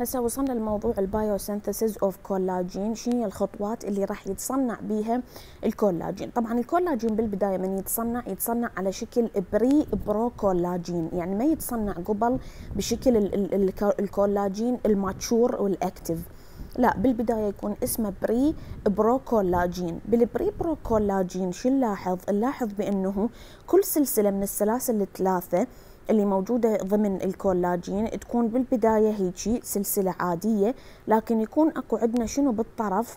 هسه وصلنا لموضوع البايوسينثيسيس اوف كولاجين. شنو هي الخطوات اللي راح يتصنع بيها الكولاجين؟ طبعا الكولاجين بالبدايه من يتصنع على شكل بري برو كولاجين، يعني ما يتصنع قبل بشكل الكولاجين الماتشور والاكتف، لا بالبدايه يكون اسمه بري برو كولاجين. بالبري برو كولاجين شو نلاحظ بانه كل سلسله من السلاسل الثلاثه اللي موجودة ضمن الكولاجين تكون بالبداية هيجي سلسلة عادية، لكن يكون اكو عندنا شنو بالطرف،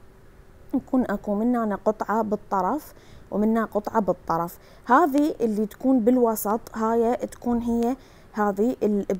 يكون اكو منا قطعة بالطرف ومنا قطعة بالطرف. هذه اللي تكون بالوسط هاي تكون هي هذه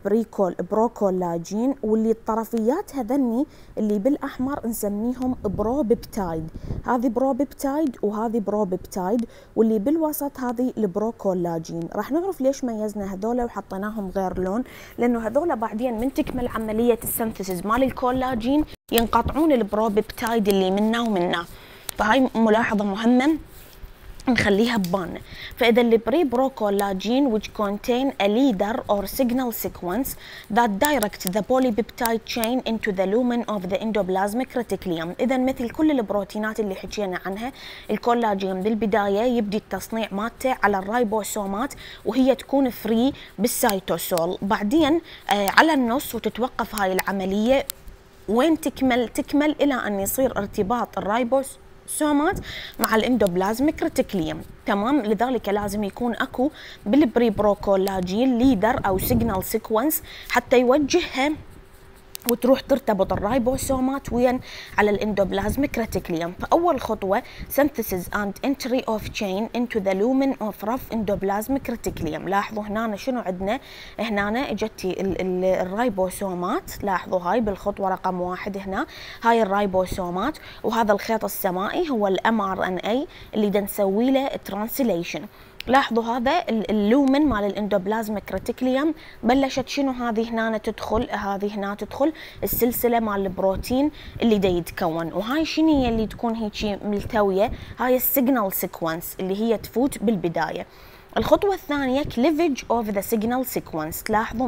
البروكولاجين، واللي الطرفيات هذني اللي بالاحمر نسميهم بروبيبتايد. هذه بروبيبتايد وهذه بروبيبتايد، واللي بالوسط هذه البروكولاجين. راح نعرف ليش ميزنا هذولا وحطيناهم غير لون، لانه هذولا بعدين من تكمل عملية السنتسيس مال الكولاجين ينقطعون البروبيبتايد اللي منا ومنا. فهاي ملاحظة مهمة نخليها ببالنا. فإذا البري برو كولاجين which contain a leader or signal sequence that direct the polypeptide chain into the lumen of the endoplasmic reticulum. إذا مثل كل البروتينات اللي حكينا عنها، الكولاجين بالبداية يبدي التصنيع مالته على الرايبوسومات وهي تكون فري بالسيتوسول، بعدين على النص وتتوقف هاي العملية. وين تكمل إلى أن يصير ارتباط الرايبوسومات مع الاندوبلازميك ريتيكوليوم. تمام، لذلك لازم يكون اكو بالبري برو كولاجين ليدر او سيجنال سيكونس حتى يوجهها وتروح ترتبط الرايبوسومات وين على الاندوبلازميك ريتيكوليوم. فاول خطوه synthesis and entry of chain into the lumen of rough endoplasmic reticulum. لاحظوا هنا شنو عندنا، هنا اجتي الرايبوسومات، لاحظوا هاي بالخطوه رقم 1 هنا هاي الرايبوسومات، وهذا الخيط السمائي هو mRNA اللي دا نسوي له ترانسليشن. لاحظوا هذا اللومن مال الاندوبلازميك ريتيكوليوم بلشت شنو هذه هنا تدخل، هذه هنا تدخل السلسله مال البروتين اللي دا يتكون، وهاي شنو هي اللي تكون هيجي ملتويه، هاي السيجنال سيكونس اللي هي تفوت بالبدايه. الخطوه الثانيه كليفج اوف ذا سيجنال سيكونس. تلاحظوا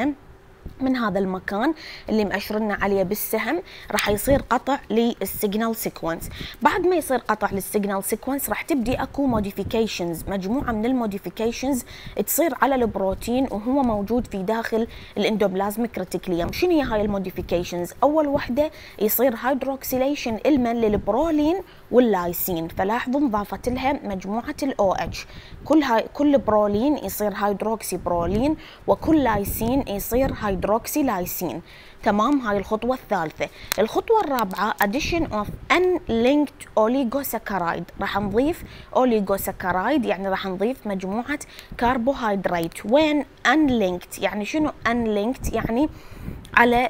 من هذا المكان اللي مأشرنا عليه بالسهم راح يصير قطع للسيجنال سيكونس. بعد ما يصير قطع للسيجنال سيكونس راح تبدي اكو موديفيكيشنز، مجموعه من الموديفيكيشنز تصير على البروتين وهو موجود في داخل الاندوبلازميك ريتيكوليوم. شنو هي هاي الموديفيكيشنز؟ اول وحده يصير هيدروكسيليشن المن للبرولين واللايسين، فلاحظوا انضافت لها مجموعه الاو اتش. كل برولين يصير هيدروكسي برولين، وكل لايسين يصير هيدروكسي لايسين. تمام، هاي الخطوة الثالثة. الخطوة الرابعة addition of unlinked oligosaccharide. راح نضيف oligosaccharide يعني راح نضيف مجموعة كربوهيدرات. وين unlinked؟ يعني شنو unlinked؟ يعني على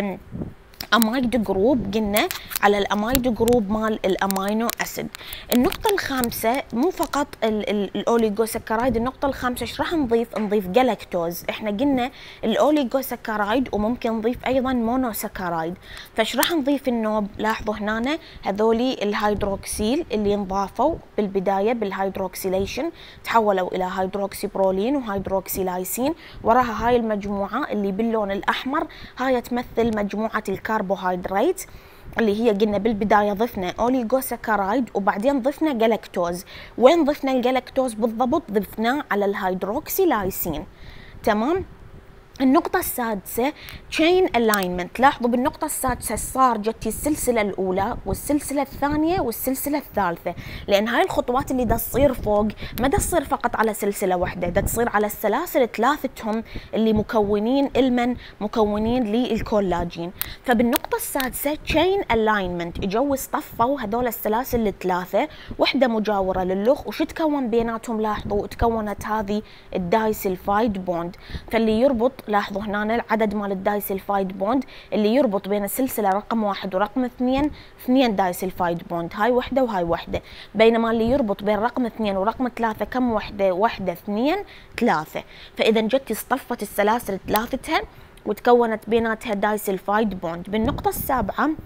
امايد جروب، قلنا على الامايد جروب مال الامينو اسيد. النقطة الخامسة مو فقط الاوليغوساكرايد، النقطة الخامسة ايش راح نضيف؟ نضيف جلاكتوز. احنا قلنا الاوليغوساكرايد وممكن نضيف ايضا مونوساكرايد، فايش راح نضيف النوب؟ لاحظوا هنا هذولي الهيدروكسيل اللي انضافوا بالبداية بالهيدروكسيليشن تحولوا الى هيدروكسي برولين وهيدروكسي لايسين. وراها هاي المجموعة اللي باللون الاحمر، هاي تمثل مجموعة الكربوهيدرات اللي هي قلنا بالبدايه ضفنا اوليغوساكرايد وبعدين ضفنا جلاكتوز. وين ضفنا الجلاكتوز بالضبط؟ ضفناه على الهيدروكسي لايسين. تمام. النقطة السادسة chain alignment. لاحظوا بالنقطة السادسة صار جتي السلسلة الأولى والسلسلة الثانية والسلسلة الثالثة، لأن هاي الخطوات اللي دا تصير فوق ما دا تصير فقط على سلسلة واحدة، دا تصير على السلاسل ثلاثتهم اللي مكونين للكولاجين. فبالنقطة السادسة chain alignment اجوا اصطفوا هذول السلاسل الثلاثة، وحدة مجاورة للأخ، وش تكون بيناتهم؟ لاحظوا تكونت هذه الدايسلفايد بوند. فاللي يربط، لاحظوا هنا العدد مال الدايسلفايد بوند اللي يربط بين السلسله رقم 1 ورقم 2 دايسلفايد بوند، هاي وحده وهاي وحده. بينما اللي يربط بين رقم 2 ورقم 3 كم وحده؟ 1 2 3. فاذا جت اصطفت السلاسل ثلاثتها وتكونت بيناتها دايسلفايد بوند. بالنقطه السابعه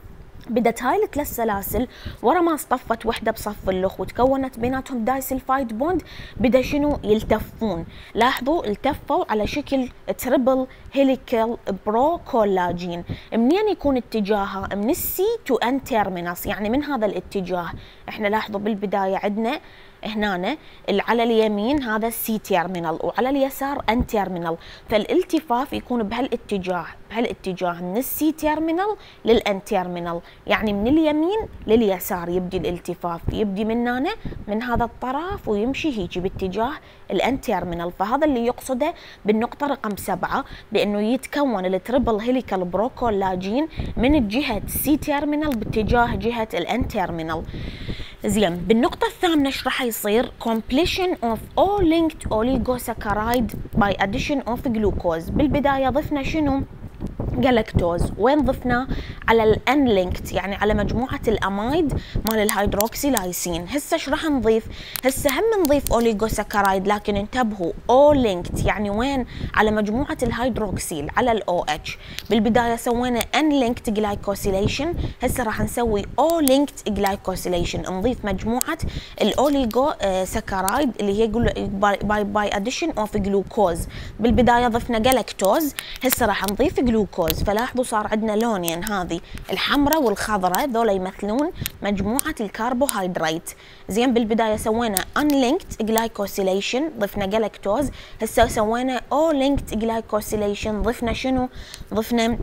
بدت هاي الثلاث سلاسل ورا ما اصطفت وحده بصف الاخ وتكونت بيناتهم دايسلفايد بوند، بدا شنو يلتفون. لاحظوا التفوا على شكل تريبل هيليكال برو كولاجين. منين يكون اتجاهها؟ من السي تو ان تيرمينس، يعني من هذا الاتجاه. احنا لاحظوا بالبدايه عندنا هنا على اليمين هذا السي تيرمينال وعلى اليسار ان تيرمينال، فالالتفاف يكون بهالاتجاه من السي تيرمينال للان تيرمينال، يعني من اليمين لليسار يبدي الالتفاف، يبدي من هنا من هذا الطرف ويمشي هيجي باتجاه الان تيرمينال. فهذا اللي يقصده بالنقطه رقم 7، بانه يتكون التريبل هيليكال برو كولاجين من جهه السي تيرمينال باتجاه جهه الان تيرمينال. زين، بالنقطة الثامنة ايش راح يصير؟ completion of all linked oligosaccharide by addition of glucose. بالبداية ضفنا شنو؟ جلاكتوز. وين ضفناه؟ على الان لينكت، يعني على مجموعه الامايد مال الهيدروكسي لايسين. هسه ايش راح نضيف؟ هسه هم نضيف اوليغوساكرايد، لكن انتبهوا او لينكت، يعني وين؟ على مجموعه الهيدروكسيل على الاو اتش. بالبدايه سوينا ان لينكت جلايكوسيليشن، هسه راح نسوي او لينكت جلايكوسيليشن، نضيف مجموعه الاوليغو ساكرايد اللي هي باي اديشن اوف جلوكوز. بالبدايه ضفنا جلاكتوز، هسه راح نضيف جلوكوز. فلاحظوا صار عندنا لونين، هذه الحمراء والخضراء، ذولا يمثلون مجموعه الكربوهيدرات. زين، بالبدايه سوينا unlinked glycosylation ضفنا جلاكتوز، هسه سوينا O-linked glycosylation ضفنا شنو؟ ضفنا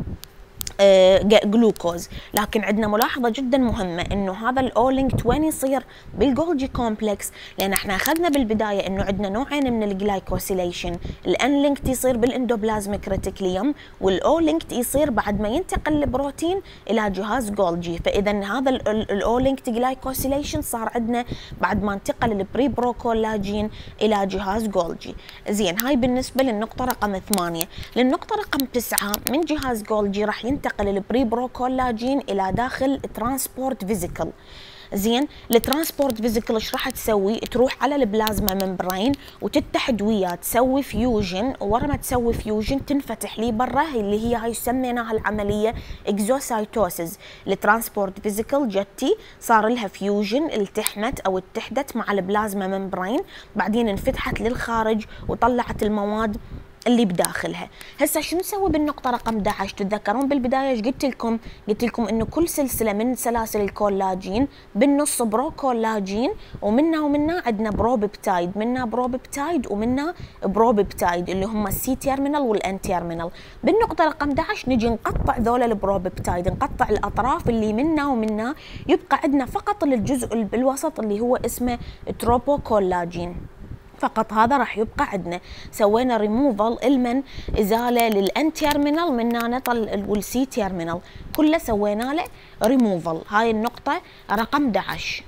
جلوكوز. لكن عندنا ملاحظه جدا مهمه، انه هذا الاولينكت وين يصير؟ بالجولجي كومبلكس، لان احنا اخذنا بالبدايه انه عندنا نوعين من الجلايكوسيليشن، الانلينكت يصير بالاندوبلازميك ريتيكليوم، والاولينكت يصير بعد ما ينتقل البروتين الى جهاز جولجي. فاذا هذا الاولينكت جلايكوسيليشن صار عندنا بعد ما انتقل البري بروكولاجين الى جهاز جولجي. زين، هاي بالنسبه للنقطه رقم 8. للنقطه رقم 9، من جهاز جولجي راح ينتقل البري بروكولاجين الى داخل ترانسبورت فيزيكل. زين، الترانسبورت فيزيكل ايش راح تسوي؟ تروح على البلازما ممبرين وتتحد وياه، تسوي فيوجن، ورا ما تسوي فيوجن تنفتح لي برا، اللي هي هاي سميناها العمليه اكزوسايتوسيس. الترانسبورت فيزيكل جتي صار لها فيوجن، التحمت او اتحدت مع البلازما ممبرين، بعدين انفتحت للخارج وطلعت المواد اللي بداخلها. هسه شو نسوي بالنقطة رقم 11؟ تتذكرون بالبداية ايش قلت لكم؟ قلت لكم انه كل سلسلة من سلاسل الكولاجين بالنص بروكولاجين، ومنا عندنا بروبيبتايد، منا بروبيبتايد ومنا بروبيبتايد اللي هم السي تيرمينال والان تيرمينال. بالنقطة رقم 11 نجي نقطع ذولا البروبيبتايد، نقطع الاطراف اللي منا ومنا، يبقى عندنا فقط الجزء بالوسط اللي هو اسمه تروبوكولاجين. فقط هذا راح يبقى عندنا. سوينا ريموفال المن ازاله للان تيرمينال من نطل والسي تيرمينال، كله سوينا له ريموفال. هاي النقطه رقم 11.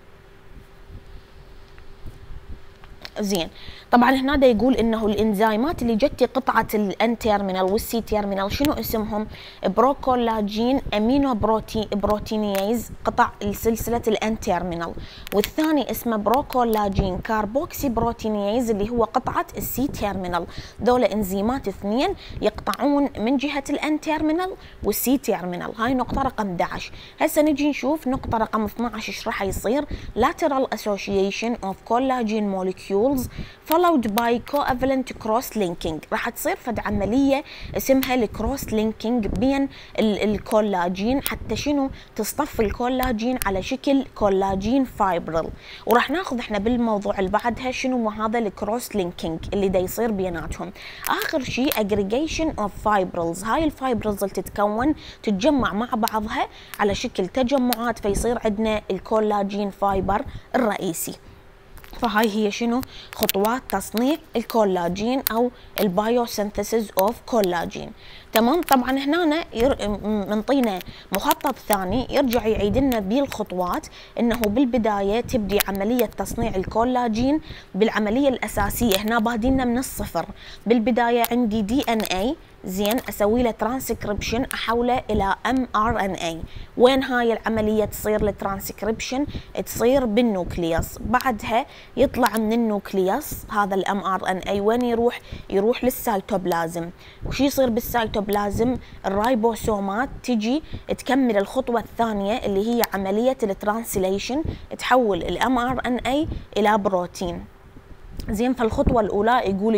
زين، طبعا هنا دا يقول انه الانزيمات اللي جت قطعه الان تيرمينال والسي تيرمينال شنو اسمهم؟ بروكولاجين امينو بروتينيز قطع السلسله الان تيرمينال، والثاني اسمه بروكولاجين كاربوكسي بروتينيز اللي هو قطعه السي تيرمينال. ذولا انزيمات اثنين يقطعون من جهه الان تيرمينال والسي تيرمينال. هاي نقطه رقم 11. هسه نجي نشوف نقطه رقم 12 ايش راح يصير. lateral association of collagen molecules followed by covalent cross linking. راح تصير فد عمليه اسمها الكروس لينكينج بين الكولاجين، حتى شنو؟ تصطف الكولاجين على شكل كولاجين فايبرل. وراح ناخذ احنا بالموضوع اللي بعدها شنو هذا الكروس لينكينج اللي دا يصير بيناتهم. اخر شيء aggregation of fibrils. هاي الفايبرلز اللي تتجمع مع بعضها على شكل تجمعات، فيصير عندنا الكولاجين فايبر الرئيسي. فهاي هي شنو؟ خطوات تصنيع الكولاجين او البايوسينثيسيس اوف كولاجين. تمام. طبعا هنا منطينا مخطط ثاني يرجع يعيد لنا بالخطوات، انه بالبدايه تبدي عمليه تصنيع الكولاجين بالعمليه الاساسيه. هنا بادينا من الصفر. بالبدايه عندي دي ان اي زين اسوي له ترانسكريبشن احوله الى mRNA. وين هاي العمليه تصير الترانسكريبشن؟ تصير بالنوكليوس. بعدها يطلع من النوكليوس هذا mRNA وين يروح؟ يروح للسيتوبلازم. وشي يصير بالسيتوبلازم؟ الرايبوسومات تجي تكمل الخطوه الثانيه اللي هي عمليه الترانسليشن، تحول mRNA الى بروتين. زين فالخطوة الأولى يقول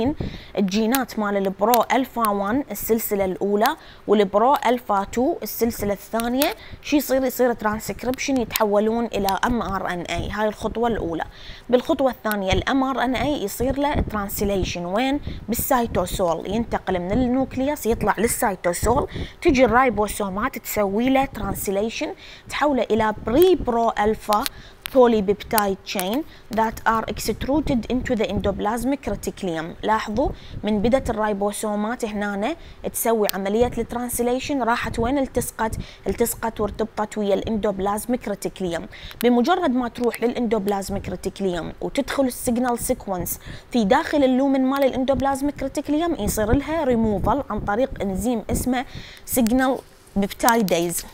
الجينات مال البرو ألفا 1 السلسلة الأولى والبرو ألفا 2 السلسلة الثانية شو يصير ترانسكريبشن، يتحولون إلى mRNA. هاي الخطوة الأولى. بالخطوة الثانية mRNA يصير له ترانسليشن وين؟ بالسيتوسول، ينتقل من النوكليوس يطلع للسيتوسول، تجي الرايبوسومات تسوي له ترانسليشن تحوله إلى برو ألفا polypeptide chain that are extruded into the endoplasmic reticulum. لاحظوا من بدت الرايبوسومات هنا تسوي عملية الترانسليشن راحت وين؟ التصقت وارتبطت ويا الاندوبلازميك ريتيكليوم. بمجرد ما تروح للاندوبلازميك ريتيكليوم وتدخل السيجنال سيكونس في داخل اللومن مال الاندوبلازميك ريتيكليوم يصير لها ريموفال عن طريق انزيم اسمه سيجنال بيبتايديز.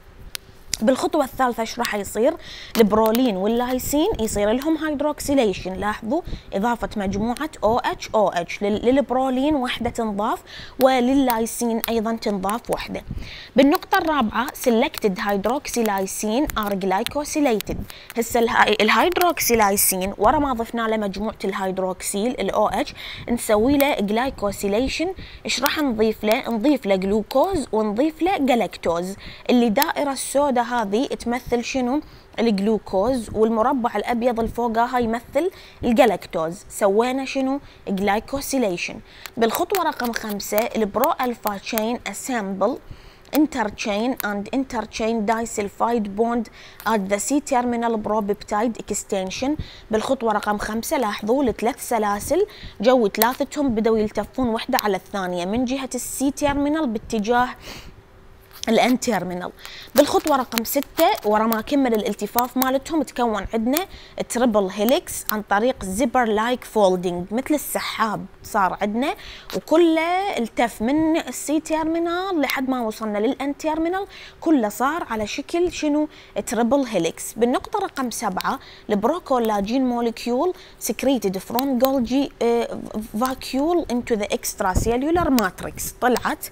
بالخطوة الثالثة ايش راح يصير؟ البرولين واللايسين يصير لهم هيدروكسيليشن. لاحظوا إضافة مجموعة OH للبرولين وحدة تنضاف ولللايسين أيضا تنضاف وحدة. بالنقطة الرابعة selected hydroxylycine are glycosylated. هسه الهيدروكسيلايسين ورا ما ضفنا له مجموعة الهيدروكسيل OH نسوي له جلايكوسيليشن. ايش راح نضيف له؟ نضيف له جلوكوز ونضيف له جلاكتوز. اللي دائرة السوداء هذه تمثل شنو؟ الجلوكوز، والمربع الابيض الفوقها يمثل الجلاكتوز. سوينا شنو؟ جلايكوسيليشن. بالخطوه رقم 5 البرو الفا تشين اسامبل interchain and interchain disulfide bond at the C-terminal propeptide extension. بالخطوة رقم 5 لاحظوا الثلاث سلاسل جو ثلاثتهم بدأوا يلتفون وحدة على الثانية من جهة الC-terminal باتجاه الان تيرمينال. بالخطوه رقم 6 ورا ما كمل الالتفاف مالتهم تكون عندنا تريبل هيليكس عن طريق زيبر لايك فولدنج، مثل السحاب صار عندنا وكله التف من السي تيرمينال لحد ما وصلنا للان تيرمينال، كله صار على شكل شنو؟ تريبل هيليكس. بالنقطه رقم 7 البروكولاجين موليكيول سكريتد فروم جولجي فاكيول انتو ذا اكسترا سيلولار ماتريكس. طلعت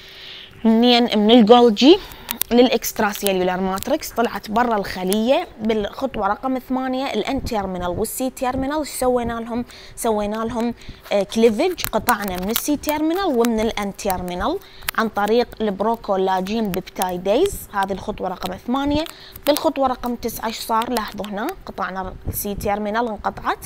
منين؟ من الجولجي للاكسترا سيلولار ماتريكس، طلعت برا الخليه. بالخطوه رقم 8 الان تيرمينال والسي تيرمينال سوينا لهم كليفج، قطعنا من السي تيرمينال ومن الان تيرمينال عن طريق البروكولاجين بيبتايديز. هذه الخطوه رقم 8. بالخطوه رقم 9 ايش صار؟ لاحظوا هنا قطعنا السي تيرمينال انقطعت،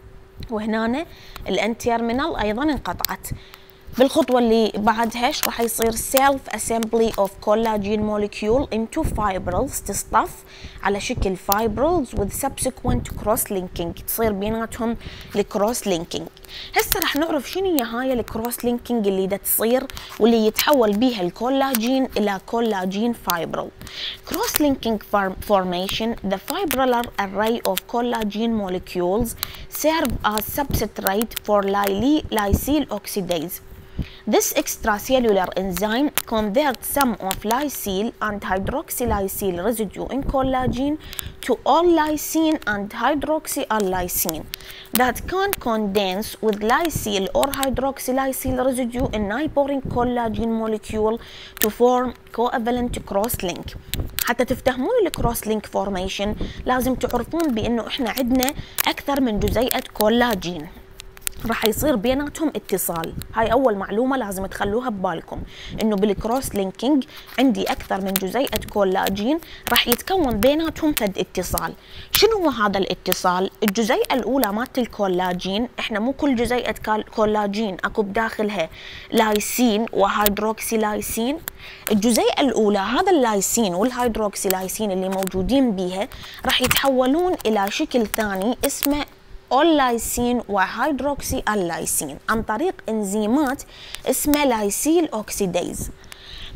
وهنا الان تيرمينال ايضا انقطعت. بالخطوة اللي بعدها ايش راح يصير؟ self assembly of collagen molecule into fibrils، تصطف على شكل fibrils with subsequent cross linking، تصير بيناتهم الكروس لينكينج. هسه راح نعرف شنو هي هاي الكروس لينكينج اللي دا تصير واللي يتحول بيها الكولاجين الى كولاجين فايبرل. cross linking formation the fibrillar array of collagen molecules serve as substrate for lysyl oxidase. This extracellular enzyme converts some of lysyl and hydroxylysyl residue in collagen to all lysine and hydroxyallysine that can condense with lysyl or hydroxylysyl residue in neighboring collagen molecule to form covalent cross link. حتى تفتهمون الكروس لينك فورميشن لازم تعرفون بانه احنا عندنا اكثر من جزيئة كولاجين راح يصير بيناتهم اتصال. هاي اول معلومه لازم تخلوها ببالكم، انه بالكروس لينكينج عندي اكثر من جزيئه كولاجين راح يتكون بيناتهم فد اتصال. شنو هو هذا الاتصال؟ الجزيئه الاولى مالت الكولاجين، احنا مو كل جزيئه كولاجين اكو بداخلها لايسين وهيدروكسيلايسين. الجزيئه الاولى هذا اللايسين والهيدروكسيلايسين اللي موجودين بيها راح يتحولون الى شكل ثاني اسمه اللايسين وهيدروكسي اللايسين عن طريق انزيمات اسمها لايسيل اوكسيديز.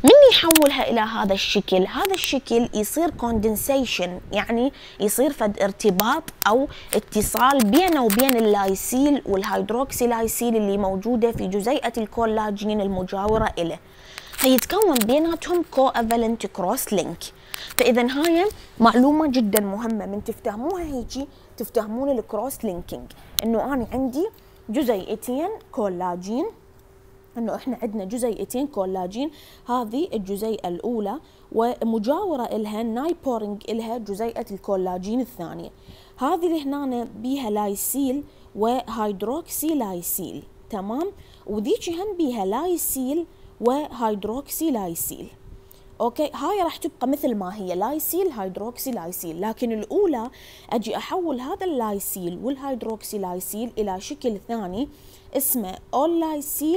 من يحولها إلى هذا الشكل؟ هذا الشكل يصير كوندنسيشن، يعني يصير فد ارتباط أو اتصال بينه وبين اللايسيل والهيدروكسي لايسيل اللي موجودة في جزيئة الكولاجين المجاورة إله، فيتكون بيناتهم كوافالنت كروس لينك. فإذا هاي معلومة جدا مهمة، من تفتهموها هيجي تفتهمون الكروس لينكينج، إنه أنا عندي جزيئتين كولاجين، انه احنا عندنا جزيئتين كولاجين، هذه الجزيئه الاولى ومجاوره الها نايبورنج الها جزيئه الكولاجين الثانيه، هذه اللي هنا بيها لايسيل وهيدروكسي لايسيل، تمام، وذيك هم بيها لايسيل وهيدروكسي لايسيل. اوكي، هاي راح تبقى مثل ما هي لايسيل هيدروكسي لايسيل، لكن الاولى اجي احول هذا اللايسيل والهيدروكسي لايسيل الى شكل ثاني اسمه اول لايسيل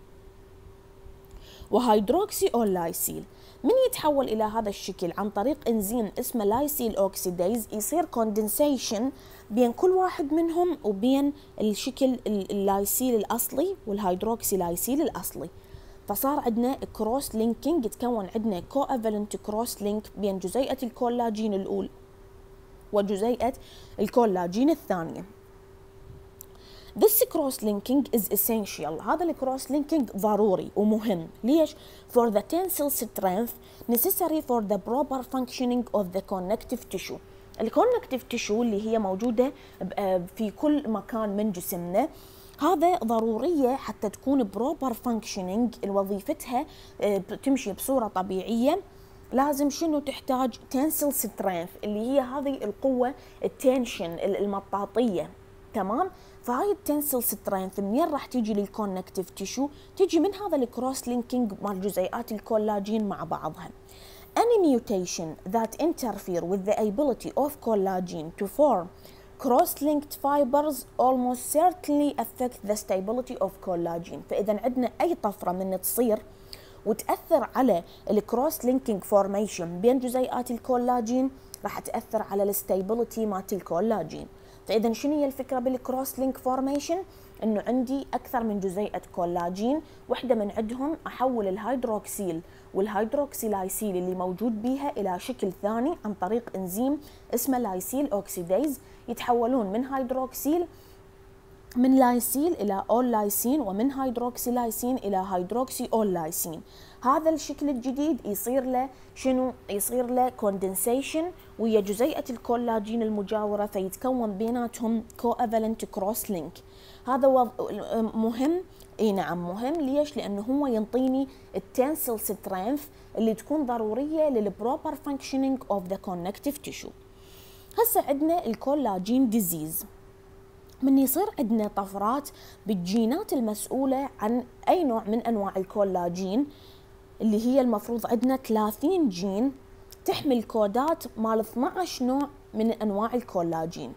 وهيدروكسي اول لايسيل. من يتحول الى هذا الشكل عن طريق انزيم اسمه لايسيل اوكسيديز، يصير كوندنسيشن بين كل واحد منهم وبين الشكل اللايسيل الاصلي والهيدروكسي لايسيل الاصلي، فصار عندنا كروس لينكينج، يتكون عندنا كوافالنت كروس لينك بين جزيئة الكولاجين الأولى وجزيئة الكولاجين الثانية. This cross linking is essential. هذا الكروس لينكينج ضروري ومهم. ليش؟ For the tensile strength necessary for the proper functioning of the connective tissue. الكونكتيف تيشو اللي هي موجودة في كل مكان من جسمنا، هذا ضرورية حتى تكون بروبر فانكشنينج، وظيفتها تمشي بصورة طبيعية. لازم شنو تحتاج؟ تنسل سترينث، اللي هي هذه القوة التنشن المطاطية، تمام. فهاي التنسل سترينث منين راح تيجي للكونكتيف تيشو؟ تيجي من هذا الكروس لينكينج مال جزيئات الكولاجين مع بعضها. Any mutation that interfere with the ability of collagen to form cross-linked fibers almost certainly affect the stability of collagen. فإذا عندنا أي طفرة من تصير وتأثر على الكروس لينكينج فورميشن بين جزيئات الكولاجين، راح تأثر على الستابيليتي مالت الكولاجين. فإذا شنو هي الفكرة بالكروس لينك فورميشن؟ إنه عندي أكثر من جزيئة كولاجين، وحدة من عندهم أحول الهيدروكسيل والهيدروكسي لايسيل اللي موجود بيها إلى شكل ثاني عن طريق إنزيم اسمه لايسيل أوكسيديز، يتحولون من هيدروكسيل من لايسيل إلى أول لايسين، ومن هيدروكسي لايسين إلى هيدروكسي أول لايسين. هذا الشكل الجديد يصير له شنو؟ يصير له كوندنسيشن ويا جزيئة الكولاجين المجاورة، فيتكون بيناتهم كوافالنت كروس لينك. هذا مهم، اي نعم مهم. ليش؟ لأنه هو ينطيني التنسل سترينث اللي تكون ضرورية للبروبر فانكشنينج اوف ذا كونكتيف تيشو. هسه عندنا الكولاجين ديزيز. من يصير عندنا طفرات بالجينات المسؤولة عن أي نوع من أنواع الكولاجين، اللي هي المفروض عندنا 30 جين تحمل كودات مال 12 نوع من أنواع الكولاجين،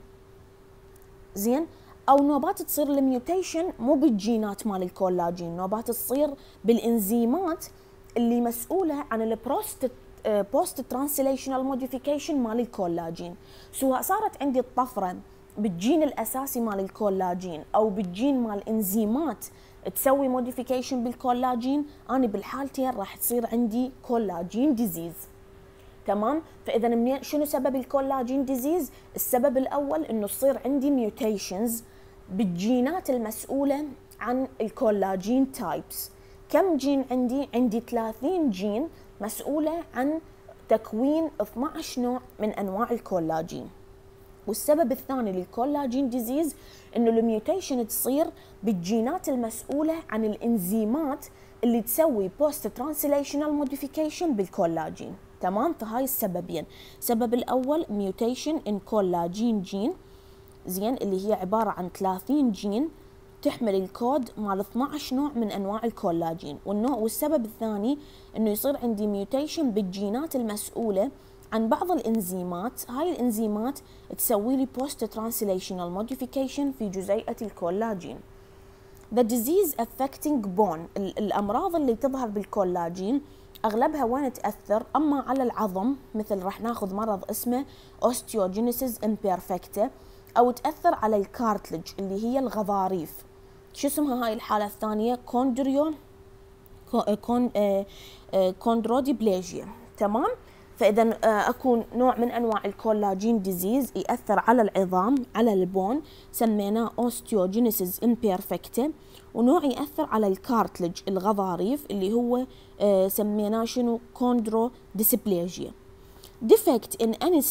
زين. أو نوبات تصير الميوتيشن مو بالجينات مال الكولاجين، نوبات تصير بالإنزيمات اللي مسؤولة عن البوست ترانسليشنال موديفيكيشن مال الكولاجين. سواء صارت عندي الطفرة بالجين الأساسي مال الكولاجين أو بالجين مال إنزيمات تسوي موديفيكيشن بالكولاجين، أنا بالحالتين راح تصير عندي كولاجين ديزيز، تمام. فإذا منين شنو سبب الكولاجين ديزيز؟ السبب الأول إنه تصير عندي ميوتيشنز بالجينات المسؤولة عن الكولاجين تايبس. كم جين عندي؟ عندي 30 جين مسؤولة عن تكوين 12 نوع من أنواع الكولاجين. والسبب الثاني للكولاجين ديزيز انه الميوتيشن تصير بالجينات المسؤولة عن الانزيمات اللي تسوي بوست ترانسليشنال موديفيكيشن بالكولاجين، تمام. فهاي السببين، السبب الاول ميوتيشن ان كولاجين جين، زين، اللي هي عبارة عن 30 جين تحمل الكود مال 12 نوع من انواع الكولاجين. والسبب الثاني انه يصير عندي ميوتيشن بالجينات المسؤولة عن بعض الانزيمات، هاي الانزيمات تسوي لي بوست ترانسليشنال موديفيكيشن في جزيئة الكولاجين. The disease affecting bone، الامراض اللي تظهر بالكولاجين اغلبها وين تاثر؟ اما على العظم، مثل راح ناخذ مرض اسمه osteogenesis imperfecta، او تاثر على الكارتلج اللي هي الغضاريف. شو اسمها هاي الحالة الثانية؟ كوندروديبليجيا. تمام. فإذا أكون نوع من أنواع الكولاجين ديزيز يأثر على العظام، على البون، سميناه أوستيوجينيسيس إمبيرفكتا. ونوع يأثر على الكارتلج، الغضاريف، اللي هو سميناه شنو؟ كوندروديسبليجيا. defect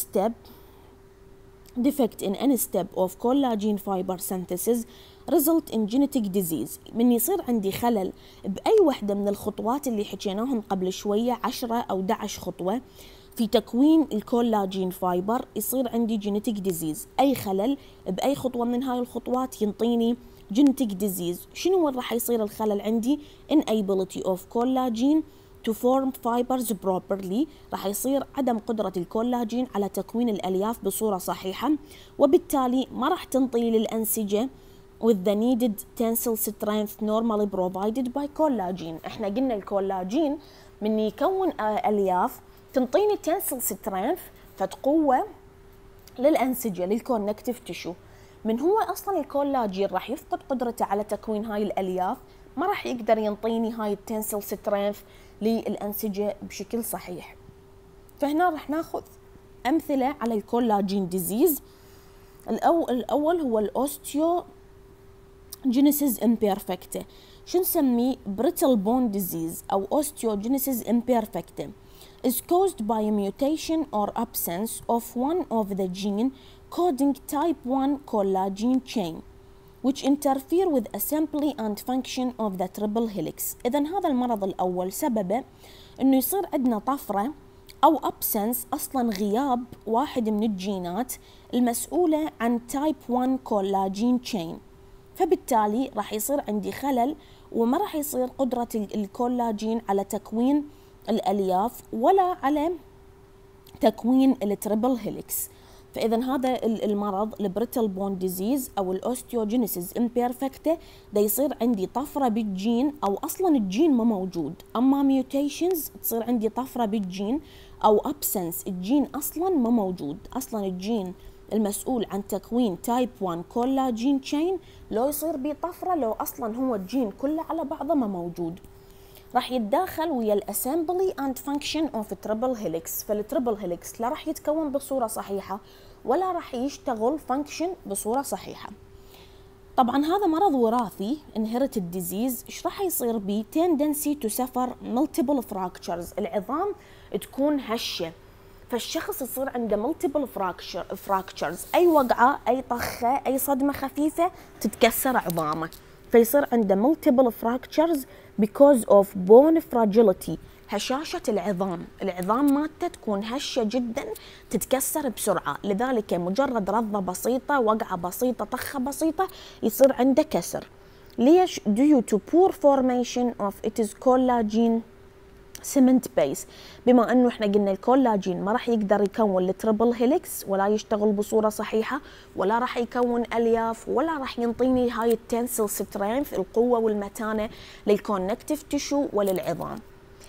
in any step of collagen fiber synthesis result in genetic disease. من يصير عندي خلل بأي وحدة من الخطوات اللي حكيناهم قبل شوية، 10 أو 11 خطوة في تكوين الكولاجين فايبر، يصير عندي genetic disease. أي خلل بأي خطوة من هاي الخطوات ينطيني genetic disease. شنو وين راح يصير الخلل عندي؟ inability of collagen to form fibers properly. راح يصير عدم قدرة الكولاجين على تكوين الألياف بصورة صحيحة، وبالتالي ما راح تنطي للأنسجة with the needed tensile strength normally provided by collagen. احنا قلنا الكولاجين من يكون ألياف تنطيني tensile strength، فتقوة للأنسجة، للكونكتيف تيشو. من هو أصلا الكولاجين راح يفقد قدرته على تكوين هاي الألياف، ما راح يقدر ينطيني هاي التنسل سترينث للأنسجة بشكل صحيح. فهنا راح ناخذ أمثلة على الكولاجين ديزيز. الأول هو الأوستيوجينيسيس إمبيرفكتا. شو نسميه؟ بريتل بون ديزيز أو أوستيوجينيسيس إمبيرفكتا is caused by a mutation or absence of one of the gene coding type 1 collagen chain which interfere with assembly and function of the triple helix. إذن هذا المرض الأول سببه إنه يصير عندنا طفرة أو absence، أصلا غياب واحد من الجينات المسؤولة عن type 1 collagen chain، فبالتالي راح يصير عندي خلل وما راح يصير قدرة الكولاجين على تكوين الألياف ولا على تكوين التريبل هيليكس. فإذا هذا المرض البريتل بون ديزيز أو الأوستيوجينيسيس إمبيرفكتا دا يصير عندي طفرة بالجين أو أصلا الجين ما موجود، أما ميوتيشنز تصير عندي طفرة بالجين أو أبسنس، الجين أصلا ما موجود، أصلا الجين المسؤول عن تكوين تايب 1 كولاجين تشين لو يصير بيه طفرة، لو أصلا هو الجين كله على بعضه ما موجود، راح يتداخل ويا الاسمبلي اند فانكشن اوف تريبل هيليكس. فالتريبل هيليكس لا راح يتكون بصوره صحيحه ولا راح يشتغل فانكشن بصوره صحيحه. طبعا هذا مرض وراثي inherited disease. ايش راح يصير بيه؟ tendency to suffer multiple fractures، العظام تكون هشه، فالشخص يصير عنده multiple fractures، اي وقعه، اي طخه، اي صدمه خفيفه تتكسر عظامه، فيصير عنده multiple fractures because of bone fragility، هشاشة العظام، العظام مالته تكون هشة جدا تتكسر بسرعة، لذلك مجرد رضة بسيطة، وقعة بسيطة، طخة بسيطة يصير عنده كسر. ليش؟ due to poor formation of its collagen cement base. بما انه احنا قلنا الكولاجين ما راح يقدر يكون التريبل هيليكس ولا يشتغل بصوره صحيحه ولا راح يكون الياف ولا راح ينطيني هاي التنسل سترينث، القوه والمتانه للكونكتيف تيشو وللعظام.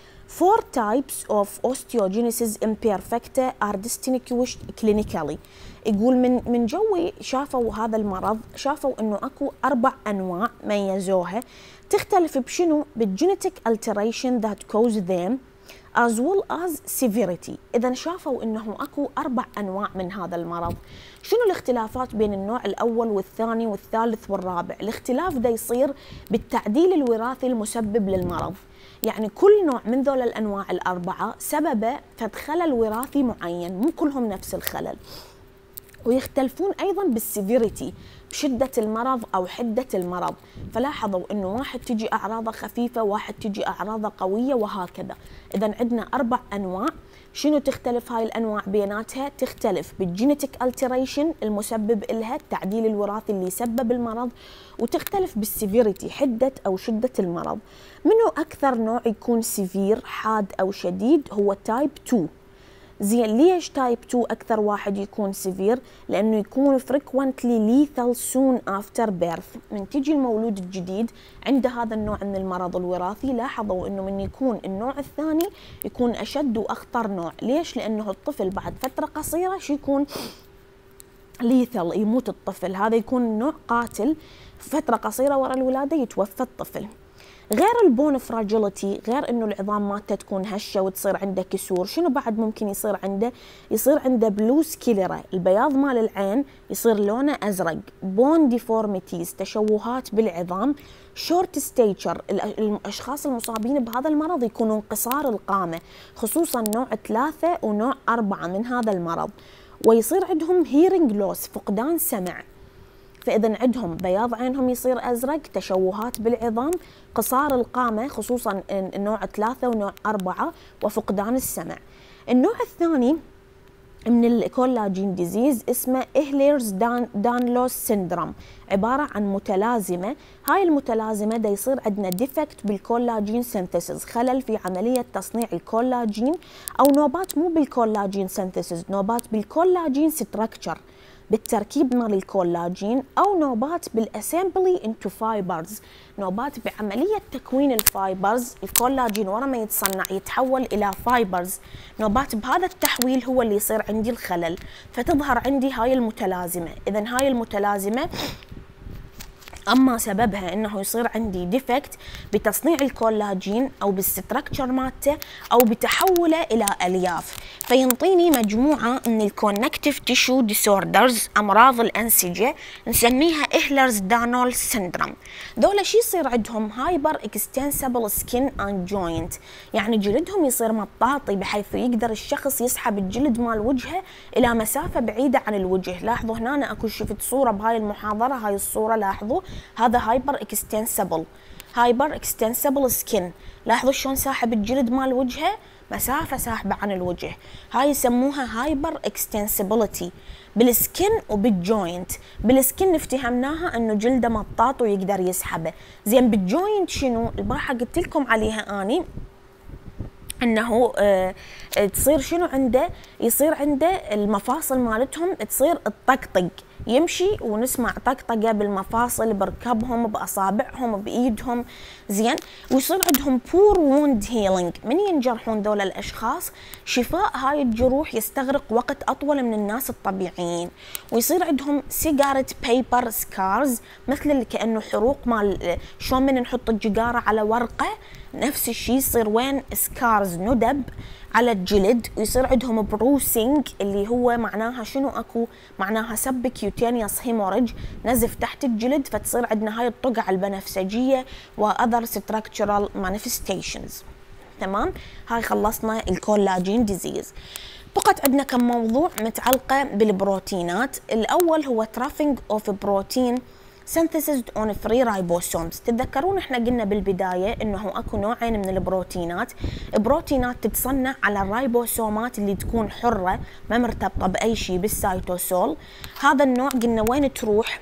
4 types of osteogenesis imperfecta are distinguished clinically. يقول من جوي شافوا هذا المرض، شافوا انه اكو 4 انواع ميزوها، تختلف بشنو؟ بالgenetic alteration that cause them as well as severity. إذا شافوا إنه أكو 4 أنواع من هذا المرض. شنو الاختلافات بين النوع الأول والثاني والثالث والرابع؟ الاختلاف ده يصير بالتعديل الوراثي المسبب للمرض، يعني كل نوع من ذول الأنواع ال4 سببه فد خلل وراثي معين، مو كلهم نفس الخلل. ويختلفون أيضا بالسيفيريتي، بشدة المرض أو حدة المرض، فلاحظوا أنه واحد تجي أعراضه خفيفة، واحد تجي أعراضه قوية، وهكذا. إذا عندنا 4 أنواع. شنو تختلف هاي الأنواع بيناتها؟ تختلف بالجينيتيك التريشن المسبب إلها، التعديل الوراثي اللي يسبب المرض، وتختلف بالسيفيريتي، حدة أو شدة المرض. منو أكثر نوع يكون سيفير، حاد أو شديد؟ هو تايب 2. زين، ليش تايب 2 أكثر واحد يكون سيفير؟ لأنه يكون frequently lethal soon after birth. من تيجي المولود الجديد عنده هذا النوع من المرض الوراثي، لاحظوا أنه من يكون النوع الثاني يكون أشد وأخطر نوع. ليش؟ لأنه الطفل بعد فترة قصيرة شو يكون؟ lethal، يموت الطفل، هذا يكون نوع قاتل، فترة قصيرة وراء الولادة يتوفى الطفل. غير البون فراجيليتي، غير انه العظام مالته تكون هشه وتصير عنده كسور، شنو بعد ممكن يصير عنده؟ يصير عنده بلو سكيلرا، البياض مال العين يصير لونه ازرق، بون ديفورميتيز، تشوهات بالعظام، شورت ستيتشر، الاشخاص المصابين بهذا المرض يكونون قصار القامه، خصوصا نوع 3 ونوع 4 من هذا المرض، ويصير عندهم هيرنج لوس، فقدان سمع. فإذا عندهم بياض عينهم يصير أزرق، تشوهات بالعظام، قصار القامة خصوصا النوع 3 ونوع 4، وفقدان السمع. النوع الثاني من الكولاجين ديزيز اسمه إهليرز دانلوس سيندروم، عبارة عن متلازمة. هاي المتلازمة دا يصير عندنا ديفكت بالكولاجين سينثيسيس، خلل في عملية تصنيع الكولاجين، أو نوبات مو بالكولاجين سينثيسيس، نوبات بالكولاجين ستراكشر، بالتركيب مال الكولاجين، أو نوبات بالاسمبلي انتو فايبرز، نوبات بعملية تكوين الفايبرز. الكولاجين ورا ما يتصنع يتحول إلى فايبرز، نوبات بهذا التحويل هو اللي يصير عندي الخلل، فتظهر عندي هاي المتلازمة. إذا هاي المتلازمة اما سببها انه يصير عندي ديفكت بتصنيع الكولاجين او بالستركتشر مالته او بتحوله الى الياف، فينطيني مجموعه من الكونكتيف تيشو ديسوردرز، امراض الانسجه، نسميها إهلرز دانلوس سيندروم. ذولا شي يصير عندهم؟ هايبر اكستنسبل سكين اند جوينت، يعني جلدهم يصير مطاطي بحيث يقدر الشخص يسحب الجلد مال وجهه الى مسافه بعيده عن الوجه. لاحظوا هنا أنا اكو شفت صوره بهاي المحاضره، هاي الصوره لاحظوا هذا هايبر اكستنسبل سكين، لاحظوا شلون ساحب الجلد مال وجهه مسافه ساحبه عن الوجه، هاي يسموها هايبر اكستنسبيليتي بالسكن وبالجوينت. بالسكن افتهمناها انه جلده مطاط ويقدر يسحبه، زين بالجوينت شنو؟ البارحه قلت لكم عليها اني انه تصير شنو عنده؟ يصير عنده المفاصل مالتهم تصير تطقطق، يمشي ونسمع طقطقه بالمفاصل، بركبهم، باصابعهم، بايدهم، زين، ويصير عندهم بور ووند هيلينج. من ينجرحون ذول الاشخاص شفاء هاي الجروح يستغرق وقت اطول من الناس الطبيعيين، ويصير عندهم سيجارت بيبر سكارز، مثل كانه حروق مال شلون من نحط الجقاره على ورقه، نفس الشيء يصير وين سكارز، ندب على الجلد، ويصير عندهم بروسينج اللي هو معناها شنو؟ اكو معناها سبكيوتينيوس هيموريج، نزف تحت الجلد، فتصير عندنا هاي الطقع البنفسجيه واذر ستراكشرال مانيفستيشنز. تمام، هاي خلصنا الكولاجين ديزيز. بقت عندنا كم موضوع متعلقه بالبروتينات. الاول هو ترافينج اوف بروتين synthesized on free ribosomes. تتذكرون احنا قلنا بالبداية انه اكو نوعين من البروتينات، بروتينات تتصنع على الرايبوسومات اللي تكون حرة ما مرتبطة بأي شيء بالسيتوسول. هذا النوع قلنا وين تروح؟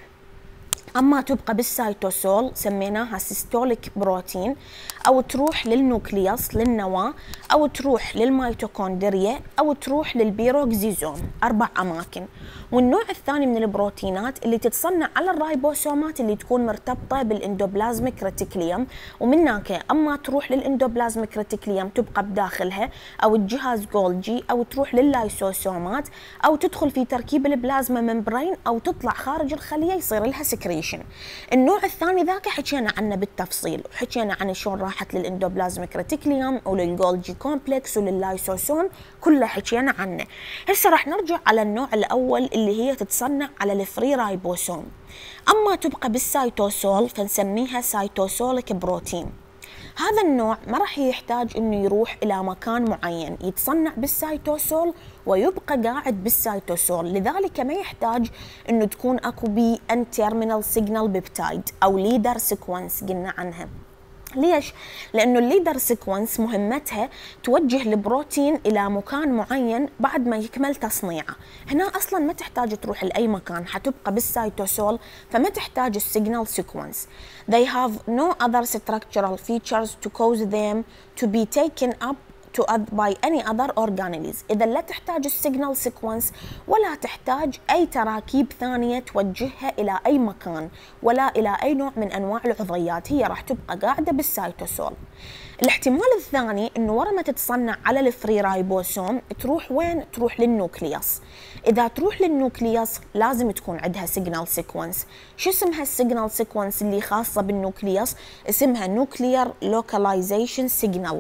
اما تبقى بالسيتوسول سميناها سيستوليك بروتين، او تروح للنوكليوس للنواة، او تروح للميتوكوندريا، او تروح للبيروكسيزوم، 4 اماكن. والنوع الثاني من البروتينات اللي تتصنع على الرايبوسومات اللي تكون مرتبطه بالاندوبلازميك ريتيكوليوم، ومناك اما تروح للاندوبلازميك ريتيكوليوم تبقى بداخلها، او الجهاز جولجي، او تروح لللايسوسومات، او تدخل في تركيب البلازما ممبرين، او تطلع خارج الخليه يصير لها سكريشن. النوع الثاني ذاك حكينا عنه بالتفصيل، وحكينا عن شلون راحت للاندوبلازميك ريتيكوليوم وللجولجي كومبلكس ولللايسوسوم، كله حكينا عنه. هسه راح نرجع على النوع الاول اللي هي تتصنع على الفري رايبوسوم. اما تبقى بالسيتوسول فنسميها سيتوسوليك بروتين. هذا النوع ما راح يحتاج انه يروح الى مكان معين، يتصنع بالسيتوسول ويبقى قاعد بالسيتوسول، لذلك ما يحتاج انه تكون اكو بي ان تيرمينال سيجنال بيبتايد او ليدر سيكونس قلنا عنها. ليش؟ لأنه الليدر سيكونس مهمتها توجه البروتين إلى مكان معين بعد ما يكمل تصنيعه. هنا أصلا ما تحتاج تروح لأي مكان، حتبقى بالسيتوسول، فما تحتاج السيجنال سيكونس. They have no other structural features to cause them to be taken up by any other organelles. إذا لا تحتاج السيجنال سيكونس ولا تحتاج أي تراكيب ثانية توجهها إلى أي مكان ولا إلى أي نوع من أنواع العضيات، هي راح تبقى قاعدة بالسيتوسول. الاحتمال الثاني انه ورا ما تتصنع على الفري رايبوسوم تروح وين؟ تروح للنوكليوس. اذا تروح للنوكليوس لازم تكون عندها سيجنال سيكونس. شو اسمها السيجنال سيكونس اللي خاصه بالنوكليوس؟ اسمها نوكليير لوكاليزيشن سيجنال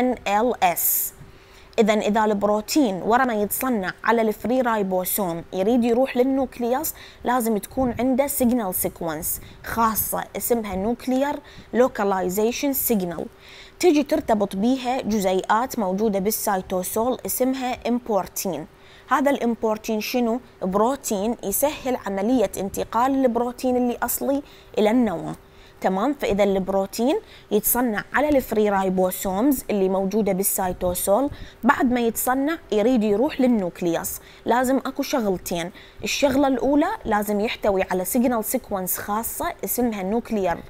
NLS. إذا البروتين ورا ما يتصنع على الفري رايبوسوم يريد يروح للنوكليوس لازم تكون عنده سيجنال سيكونس خاصة اسمها نوكليير لوكاليزيشن سيجنال. تجي ترتبط بيها جزيئات موجودة بالسيتوسول اسمها امبورتين. هذا الامبورتين شنو؟ بروتين يسهل عملية انتقال البروتين اللي أصلي إلى النواة. تمام. فإذا البروتين يتصنع على الفري رايبوسومز اللي موجودة بالسيتوسول، بعد ما يتصنع يريد يروح للنوكليوس، لازم اكو شغلتين. الشغلة الأولى لازم يحتوي على سيجنال سيكونس خاصة اسمها نوكليير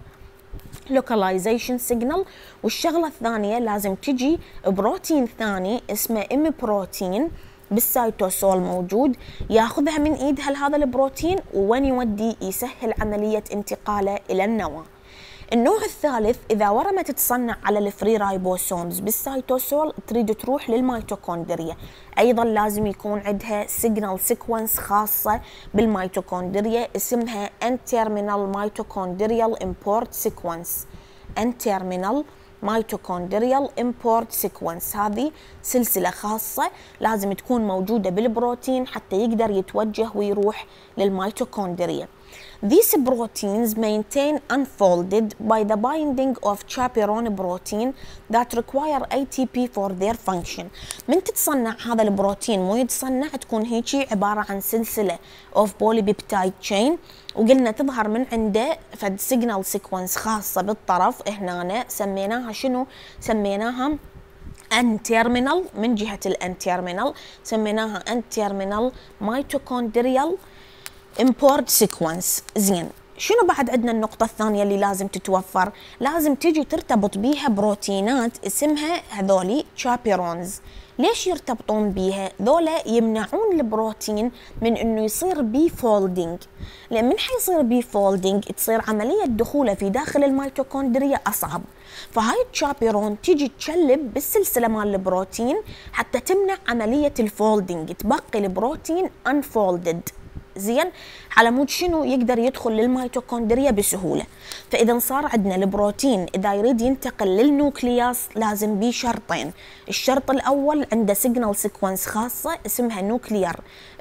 لوكاليزيشن سيجنال، والشغلة الثانية لازم تجي بروتين ثاني اسمه ام بروتين بالسيتوسول موجود، ياخذها من ايدها لهذا البروتين وين يودي؟ يسهل عملية انتقاله إلى النواة. النوع الثالث إذا ورا ما تتصنع على الفري رايبوسومز بالسيتوسول تريد تروح للميتوكوندريا، أيضا لازم يكون عندها سيجنال سيكونس خاصة بالميتوكوندريا اسمها N-terminal mitochondrial import sequence. N-terminal mitochondrial import sequence، هذه سلسلة خاصة لازم تكون موجودة بالبروتين حتى يقدر يتوجه ويروح للميتوكوندريا. These proteins maintain unfolded by the binding of chaperone protein that require ATP for their function. من تتصنع هذا البروتين مو يتصنع تكون هيجي عبارة عن سلسلة of polypeptide chain، وقلنا تظهر من عنده فد signal sequence خاصة بالطرف هنا سميناها شنو؟ سميناها N-terminal. من جهة N-terminal سميناها N-terminal mitochondrial import sequence. زين، شنو بعد عندنا النقطة الثانية اللي لازم تتوفر؟ لازم تجي ترتبط بيها بروتينات اسمها هذولي chaperones. ليش يرتبطون بيها؟ ذولا يمنعون البروتين من انه يصير بي فولدينج، لان من حيصير بي فولدينج تصير عملية دخوله في داخل الميتوكوندريا اصعب، فهاي الشابيرون تيجي تشلب بالسلسلة مال البروتين حتى تمنع عملية الفولدينج، تبقي البروتين unfolded. زين، على مود شنو؟ يقدر يدخل للميتوكوندريا بسهولة. فإذا صار عندنا البروتين إذا يريد ينتقل للنوكليوس لازم بيه شرطين. الشرط الأول عنده سيجنال سيكونس خاصة اسمها نوكليير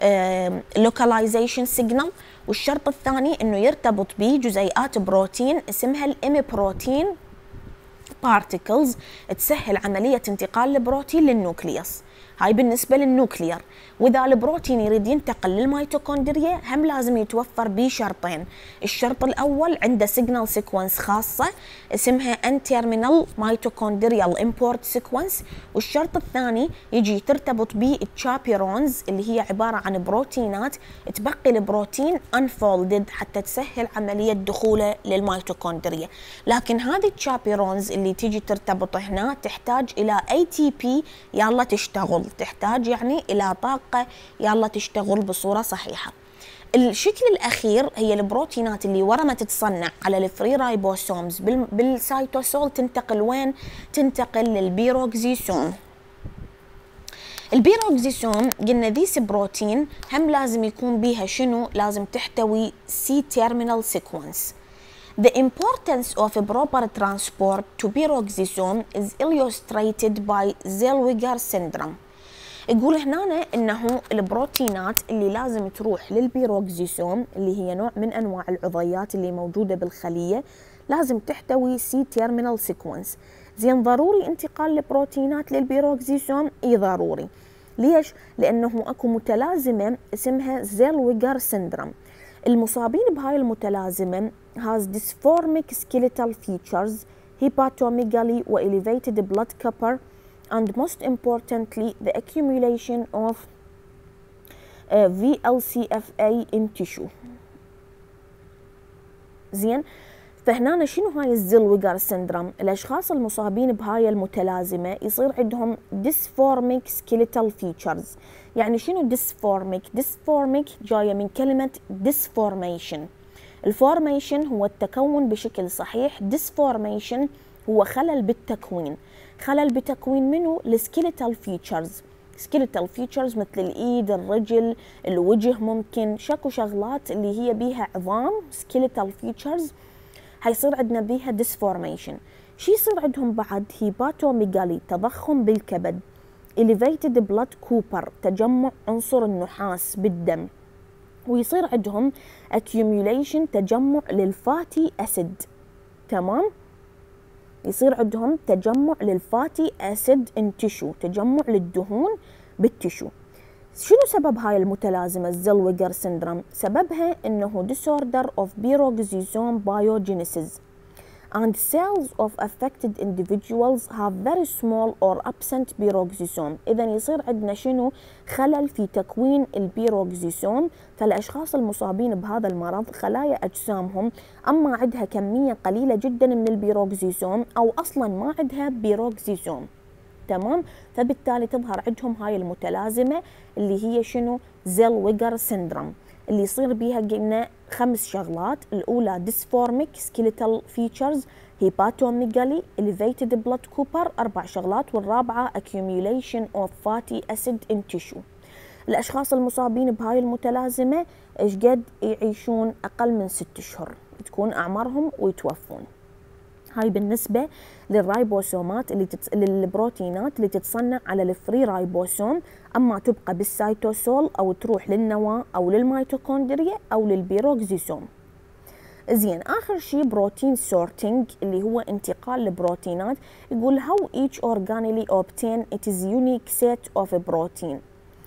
لوكاليزيشن سيجنال، والشرط الثاني إنه يرتبط بيه جزيئات بروتين اسمها الام بروتين بارتيكلز تسهل عملية انتقال البروتين للنوكليوس. هاي بالنسبة للنوكليير. وإذا البروتين يريد ينتقل للميتوكوندريا هم لازم يتوفر بيه شرطين. الشرط الأول عنده سيجنال سيكونس خاصة اسمها N-terminal mitochondrial import sequence، والشرط الثاني يجي ترتبط بيه الشابيرونز اللي هي عبارة عن بروتينات تبقي البروتين unfolded حتى تسهل عملية دخوله للميتوكوندريا. لكن هذه الشابيرونز اللي تيجي ترتبط هنا تحتاج إلى ATP يلا تشتغل، تحتاج يعني إلى طاقة يلا تشتغل بصورة صحيحة. الشكل الأخير هي البروتينات اللي ورا ما تتصنع على الفري رايبوسومز بالسيتوسول تنتقل وين؟ تنتقل للبيروكسيسوم. البيروكسيسوم قلنا ذيس بروتين هم لازم يكون بيها شنو؟ لازم تحتوي C-terminal sequence. The importance of proper transport to peroxisome is illustrated by Zellweger syndrome. يقول هنا انه البروتينات اللي لازم تروح للبيروكسيسوم اللي هي نوع من انواع العضيات اللي موجوده بالخليه لازم تحتوي C-terminal sequence. زين، ضروري انتقال البروتينات للبيروكسيسوم؟ اي ضروري. ليش؟ لانه اكو متلازمه اسمها زيلويجر سيندروم. المصابين بهاي المتلازمه has dysformic skeletal features, hepatomegaly و elevated blood copper, and most importantly the accumulation of VLCFA in tissue. زين، فهنا شنو هاي الزيلويجر سيندروم؟ الاشخاص المصابين بهاي المتلازمه يصير عندهم dysformic skeletal features. يعني شنو dysformic؟ dysformic جايه من كلمه disformation. الفورميشن هو التكون بشكل صحيح، disformation هو خلل بالتكوين. خلل بتكوين منو؟ السكيليتال فيتشرز. سكيليتال فيتشرز مثل الايد، الرجل، الوجه، ممكن شكو شغلات اللي هي بيها عظام، سكيليتال فيتشرز حيصير عندنا بيها ديسفورميشن. شي يصير عندهم بعد؟ هيباتوميغالي، تضخم بالكبد، elevated blood copper، تجمع عنصر النحاس بالدم، ويصير عندهم accumulation، تجمع للفاتي أسيد. تمام؟ يصير عندهم تجمع للفاتي أسيد ان تيشو، تجمع للدهون بالتشو. شنو سبب هاي المتلازمة الزلويغر سيندروم؟ سببها انه disorder of peroxisome biogenesis and cells of affected individuals have very small or absent peroxisome. إذا يصير عندنا شنو؟ خلل في تكوين البيروكسيسوم. فالأشخاص المصابين بهذا المرض خلايا أجسامهم أما عندها كمية قليلة جدا من البيروكسيسوم أو أصلا ما عندها بيروكسيسوم. تمام؟ فبالتالي تظهر عندهم هاي المتلازمة اللي هي شنو؟ زلويغر سيندروم، اللي يصير بيها قلنا 5 شغلات. الأولى dysformic skeletal features، hepatomegaly، elevated blood copper، 4 شغلات، والرابعة accumulation of fatty acid in tissue. الأشخاص المصابين بهاي المتلازمة إيش قد يعيشون؟ أقل من 6 أشهر تكون أعمارهم ويتوفون. هاي بالنسبة للرايبوسومات للبروتينات اللي تتصنع على الفري رايبوسوم، أما تبقى بالسيتوسول أو تروح للنواة أو للميتوكوندريا أو للبيروكسيسوم. زين، آخر شيء بروتين سورتينج اللي هو انتقال البروتينات. يقول how each organelle obtain its unique set of protein.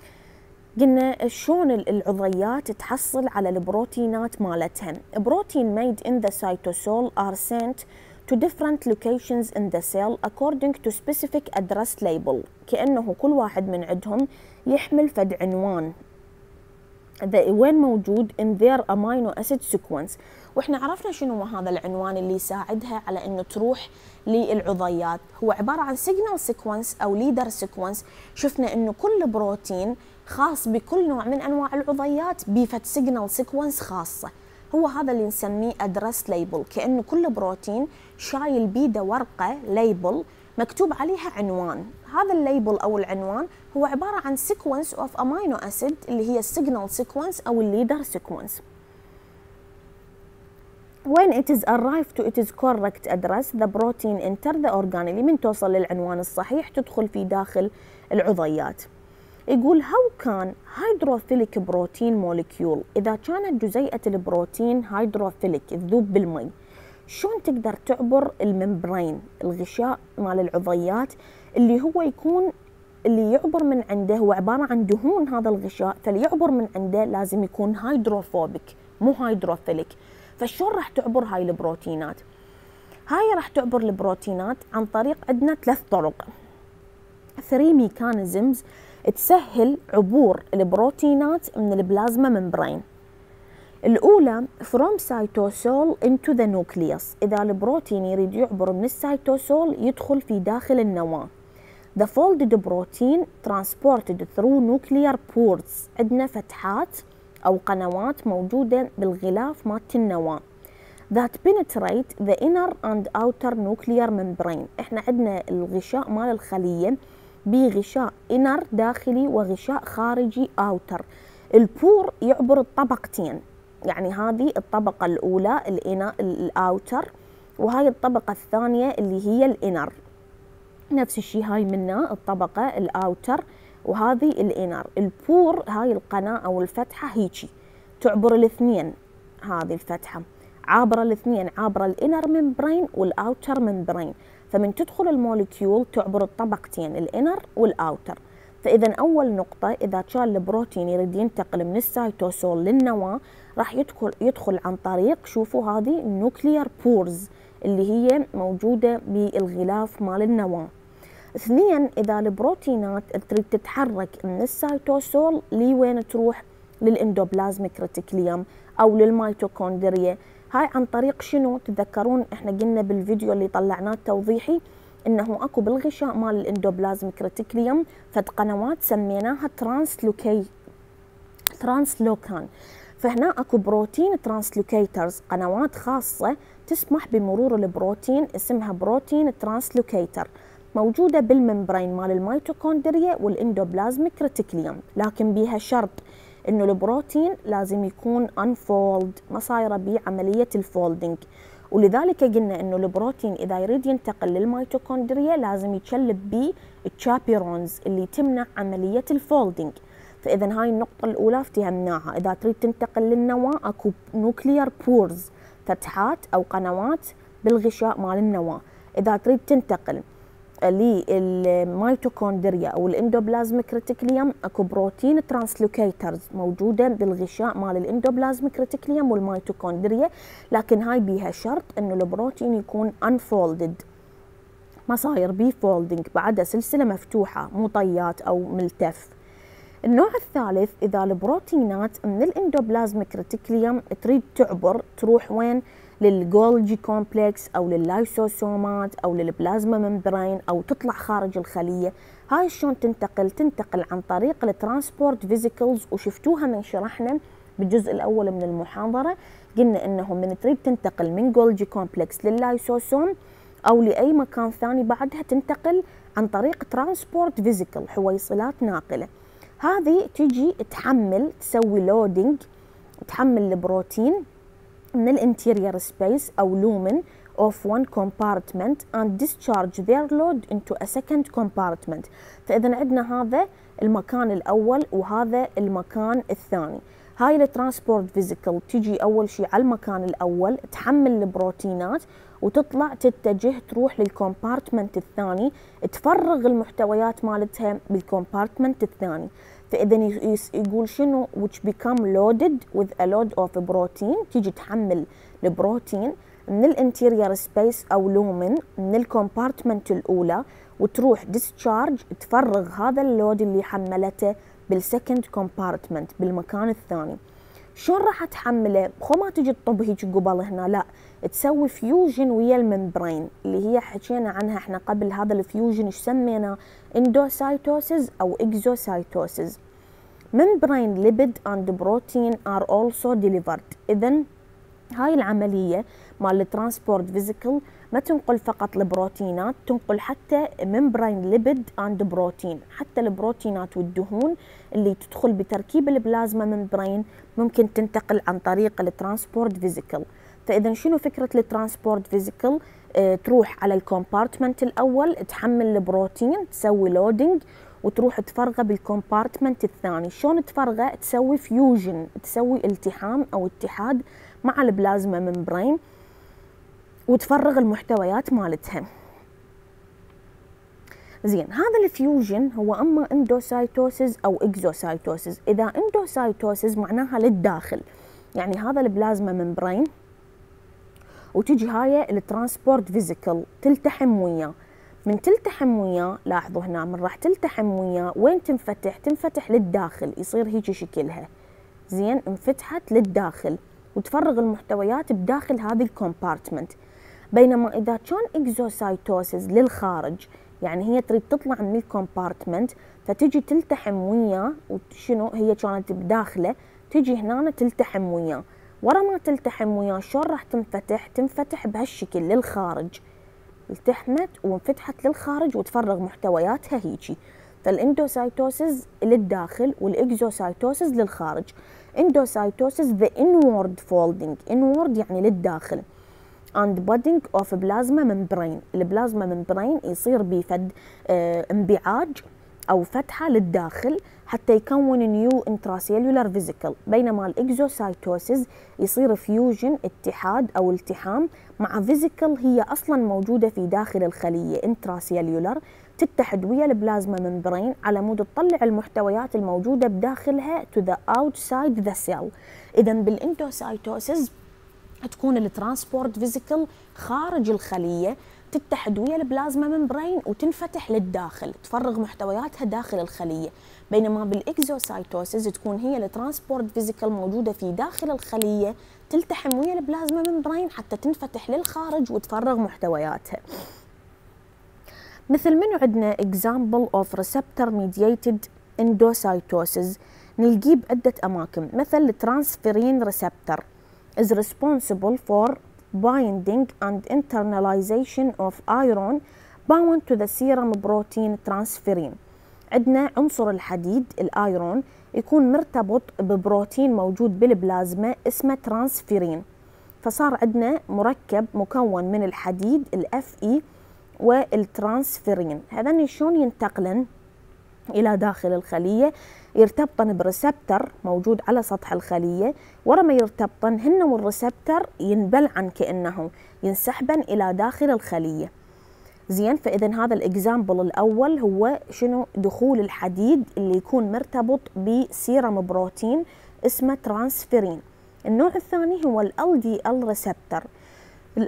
قلنا شلون العضيات تحصل على البروتينات مالتها. بروتين made in the cytosol are sent to different locations in the cell according to specific address label. كأنه كل واحد من عندهم يحمل فد عنوان وين موجود in their amino acid sequence. واحنا عرفنا شنو هذا العنوان اللي يساعدها على انه تروح للعضيات. هو عبارة عن signal sequence او leader sequence. شفنا انه كل بروتين خاص بكل نوع من انواع العضيات بفد signal sequence خاصة. هو هذا اللي نسميه address label. كأنه كل بروتين شايل بيده ورقة label مكتوب عليها عنوان. هذا الليبل أو العنوان هو عبارة عن sequence of amino acid اللي هي signal sequence أو leader sequence. When it is arrived to its correct address, the protein enter the organelle. من توصل للعنوان الصحيح تدخل في داخل العضيات. يقول how can hydrophilic protein molecule، إذا كانت جزيئة البروتين hydrophilic تذوب بالمي، شلون تقدر تعبر الممبرين الغشاء مال العضيات اللي هو يكون اللي يعبر من عنده هو عبارة عن دهون هذا الغشاء، فاللي يعبر من عنده لازم يكون هيدروفوبيك مو هيدروفيليك. فشلون راح تعبر هاي البروتينات؟ هاي راح تعبر البروتينات عن طريق عندنا 3 طرق، 3 ميكانيزمز تسهل عبور البروتينات من البلازما ممبرين. الأولى from cytosol into the nucleus. إذا البروتين يريد يعبر من السيتوسول يدخل في داخل النواة. The folded protein transported through nuclear pores. عندنا فتحات أو قنوات موجودة بالغلاف مالت النواة. That penetrate the inner and outer nuclear membrane. إحنا عندنا الغشاء مال الخلية بغشاء inner داخلي وغشاء خارجي outer. البور يعبر الطبقتين، يعني هذه الطبقة الأولى الأوتر وهاي الطبقة الثانية اللي هي الإنر. نفس الشيء هاي منا الطبقة الأوتر وهذه الإنر. البور هاي القناة أو الفتحة هيجي تعبر الاثنين، هذه الفتحة عابرة الاثنين، عابرة الإنر ممبرين والأوتر ممبرين. فمن تدخل الموليكيول تعبر الطبقتين الإنر والأوتر. فإذا أول نقطة إذا كان البروتين يريد ينتقل من السيتوسول للنواة راح يدخل عن طريق، شوفوا هذه النوكليير بورز اللي هي موجودة بالغلاف مال النواة. 2 إذا البروتينات تريد تتحرك من السيتوسول لوين تروح؟ للإندوبلازميك ريتيكوليوم أو للميتوكوندريا. هاي عن طريق شنو؟ تذكرون إحنا قلنا بالفيديو اللي طلعناه توضيحي إنه أكو بالغشاء مال الإندوبلازميك ريتيكوليوم فد قنوات سميناها ترانسلوكان. فهنا اكو بروتين ترانسلوكيترز، قنوات خاصة تسمح بمرور البروتين اسمها بروتين ترانسلوكيتر، موجودة بالممبرين مال الميتوكوندريا والاندوبلازميك ريتيكوليوم، لكن بيها شرط انه البروتين لازم يكون انفولد، ما صايرة بيه عملية الفولدنج، ولذلك قلنا انه البروتين اذا يريد ينتقل للميتوكوندريا لازم يتشلب بيه التشابيرونز اللي تمنع عملية الفولدنج. فاذا هاي النقطة الاولى افتهمناها، اذا تريد تنتقل للنواة اكو نوكليير بورز، فتحات او قنوات بالغشاء مال النواة. اذا تريد تنتقل للميتوكوندريا او الاندوبلازميك ريتيكوليوم اكو بروتين ترانسلوكيترز موجوده بالغشاء مال الاندوبلازميك ريتيكوليوم والميتوكوندريا، لكن هاي بيها شرط انه البروتين يكون انفولدد، ما صاير بيه فولدنج، بعدها سلسله مفتوحه مو طيات او ملتف. النوع الثالث اذا البروتينات من الاندوبلازميك ريتيكوليوم تريد تعبر تروح وين؟ للجولجي كومبلكس او لللايسوسومات او للبلازما ممبرين او تطلع خارج الخليه. هاي شلون تنتقل عن طريق الترانسبورت فيزيكلز، وشفتوها من شرحنا بالجزء الاول من المحاضره، قلنا انه من تريد تنتقل من جولجي كومبلكس لللايسوسوم او لاي مكان ثاني بعدها تنتقل عن طريق ترانسبورت فيزيكل، حويصلات ناقله. هذه تجي تسوي لودينج، تحمل البروتين من الانتيريور سبيس او لومن of one compartment and discharge their load into a second compartment. فإذا عندنا هذا المكان الأول وهذا المكان الثاني. هاي الترانسبورت فيزيكل تجي أول شيء على المكان الأول، تحمل البروتينات وتطلع تتجه تروح للكومبارتمنت الثاني، تفرغ المحتويات مالتها بالكومبارتمنت الثاني. فإذا يقول شنو which become loaded with a load of protein، تيجي تحمل البروتين من الانتيريور سبيس أو لومن من الكومبارتمنت الأولى وتروح discharge تفرغ هذا اللود اللي حملته بالسكند كومبارتمنت بالمكان الثاني. شلون راح تحمله؟ خو ما تجي تطب هيك قبل هنا، لا، تسوي فيوجن ويا الممبرين اللي هي حكينا عنها احنا قبل. هذا الفيوجن ايش سمينا؟ اندوسايتوسيس او اكزوسايتوسيس. membrane lipid and protein are also delivered. اذا هاي العمليه مال الترانسبورت فيزيكل ما تنقل فقط البروتينات، تنقل حتى membrane lipid and protein، حتى البروتينات والدهون اللي تدخل بتركيب البلازما ممبرين ممكن تنتقل عن طريق الترانسبورت فيزيكل. فاذا شنو فكره الترانسبورت فيزيكل؟ تروح على الكومبارتمنت الاول، تحمل البروتين، تسوي لودينج وتروح تفرغه بالكومبارتمنت الثاني. شلون تفرغه؟ تسوي فيوجن، تسوي التحام او اتحاد مع البلازما ممبرين وتفرغ المحتويات مالتها. زين، هذا الفيوجن هو اما اندوسايتوسيس او اكزوسايتوسيس. اذا اندوسايتوسيس معناها للداخل، يعني هذا البلازما ممبرين وتجي هاي الترانسبورت فيزيكل تلتحم وياه. من تلتحم وياه، لاحظوا هنا من راح تلتحم وياه وين تنفتح؟ تنفتح للداخل، يصير هيجي شكلها. زين، انفتحت للداخل وتفرغ المحتويات بداخل هذه الكومبارتمنت. بينما اذا كان اكزوسايتوسيس للخارج، يعني هي تريد تطلع من الكومبارتمنت فتجي تلتحم وياه، وشنو هي كانت بداخله، تجي هنا تلتحم وياه. ورا ما تلتحم وياه شلون راح تنفتح؟ تنفتح بهالشكل للخارج، التحمت وانفتحت للخارج وتفرغ محتوياتها هيجي. فالاندوسايتوسيس للداخل والاكزوسايتوسيس للخارج. اندوسايتوسيس the inward folding، inward يعني للداخل، and budding of plasma membrane، البلازما ممبرين يصير بفد انبعاج او فتحه للداخل حتى يكون نيو انتراسيلولار فيزيكل. بينما الاكزوسايتوسيس يصير فيوجن، اتحاد او التحام مع فيزيكل هي اصلا موجوده في داخل الخليه انتراسيلولار، تتحد ويا البلازما ممبرين على مود تطلع المحتويات الموجوده بداخلها to the outside the cell. اذا بالاندوسايتوسيس تكون الترانسبورت فيزيكل خارج الخليه، تتحد ويا البلازما ممبرين وتنفتح للداخل، تفرغ محتوياتها داخل الخليه. بينما بالاكزوسايتوسيس تكون هي الترانسبورت فيزيكل موجوده في داخل الخليه، تلتحم ويا البلازما ممبرين حتى تنفتح للخارج وتفرغ محتوياتها. مثل منو عندنا example of receptor mediated endocytosis؟ نلقيه بعدة أماكن، مثل الترانسفيرين ريسبتر is responsible for binding and internalization of iron bound to the serum protein transferrin. عندنا عنصر الحديد الايرون يكون مرتبط ببروتين موجود بالبلازما اسمه ترانسفيرين، فصار عندنا مركب مكون من الحديد الاف اي والترانسفيرين. هذين شلون ينتقلن الى داخل الخليه؟ يرتبطن بريسبتر موجود على سطح الخليه، ورا ما يرتبطن هن والريسبتر ينبلعن كانه ينسحبن الى داخل الخليه. زين، فاذا هذا الاكزامبل الاول هو شنو؟ دخول الحديد اللي يكون مرتبط بسيرم بروتين اسمه ترانسفيرين. النوع الثاني هو ال LDL ريسبتر. ال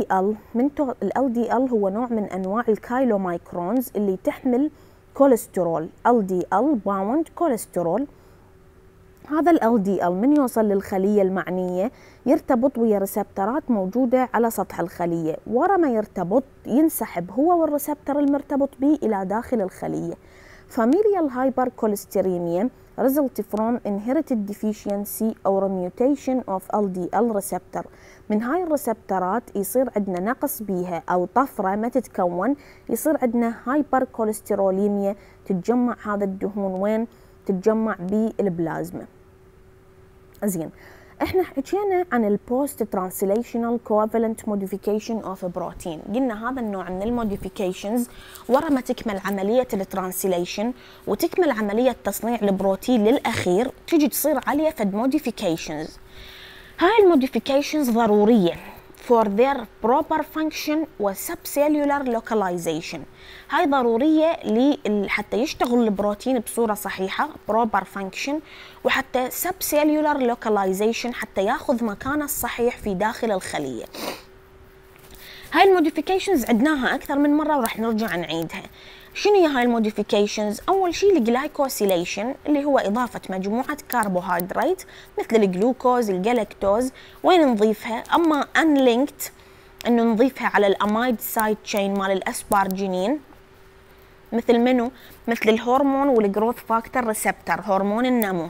LDL هو نوع من انواع الكايلومايكرونز اللي تحمل كوليسترول، LDL باوند كوليسترول. هذا ال LDL من يوصل للخلية المعنية يرتبط ويا ريسبترات موجودة على سطح الخلية، ورا ما يرتبط ينسحب هو والريسبتر المرتبط به إلى داخل الخلية. Familial hypercholesterolemia result from inherited deficiency or mutation of LDL receptor. من هاي الريسبترات يصير عندنا نقص بيها أو طفرة ما تتكون، يصير عندنا هايبركوليستروليميا، تتجمع هذا الدهون وين؟ تتجمع بالبلازما. زين، احنا حكينا عن البوست ترانسليشنال كوفالنت موديفيكيشن اوف بروتين. قلنا هذا النوع من الموديفيكيشنز ورا ما تكمل عمليه الترانسليشن وتكمل عمليه تصنيع البروتين للاخير تجي تصير عليه فد موديفيكيشنز. هاي الموديفيكيشنز ضروريه for their proper function و subcellular localization. هاي ضرورية حتى يشتغل البروتين بصورة صحيحة proper function، وحتى subcellular localization حتى ياخذ مكانه الصحيح في داخل الخلية. هاي الموديفيكيشنز عدناها أكثر من مرة وراح نرجع نعيدها. شنو هي هاي الموديفيكيشنز؟ أول شيء الجلايكوسيليشن اللي هو إضافة مجموعة كربوهيدرات مثل الجلوكوز الجلاكتوز. وين نضيفها؟ أما unlinked إنه نضيفها على الأمايد سايد تشين مال الأسبارجينين، مثل منو؟ مثل الهرمون والجروث فاكتور ريسبتر، هرمون النمو.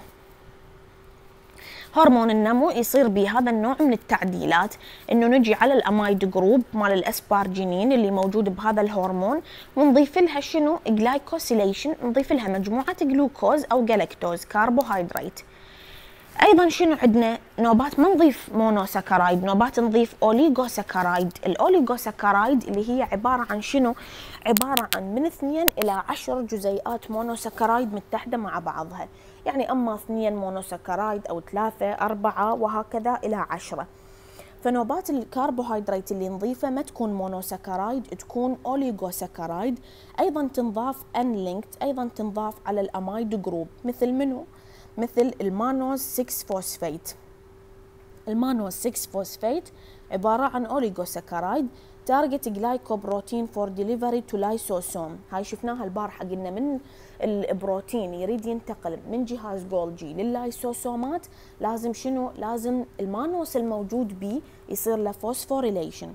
هرمون النمو يصير بهذا النوع من التعديلات، انه نجي على الامايد جروب مال الاسبارجينين اللي موجود بهذا الهرمون ونضيف لها شنو؟ جلايكوسيليشن، نضيف لها مجموعه جلوكوز او جلاكتوز كربوهيدرات. ايضا شنو عندنا؟ نوبات ما نضيف مونوساكرايد، نوبات نضيف اوليغوساكرايد. الاوليغوساكرايد اللي هي عباره عن شنو؟ عباره عن من 2 إلى 10 جزيئات مونوساكرايد متحده مع بعضها، يعني اما 2 مونوساكرايد او 3 4 وهكذا الى 10. فنوبات الكربوهيدرات اللي نضيفه ما تكون مونوساكرايد، تكون اوليغوساكرايد. ايضا تنضاف انلينكد، ايضا تنضاف على الامايد جروب، مثل منو؟ مثل المانوز 6 فوسفيت. المانوز 6 فوسفيت عبارة عن أوليغوساكرايد تارجت جلايكوبروتين فور ديليفري تو لايسوسوم. هاي شفناها البارحة، قلنا من البروتين يريد ينتقل من جهاز جولجي لللايسوسومات لازم شنو؟ لازم المانوس الموجود بيه يصير له فوسفوريليشن.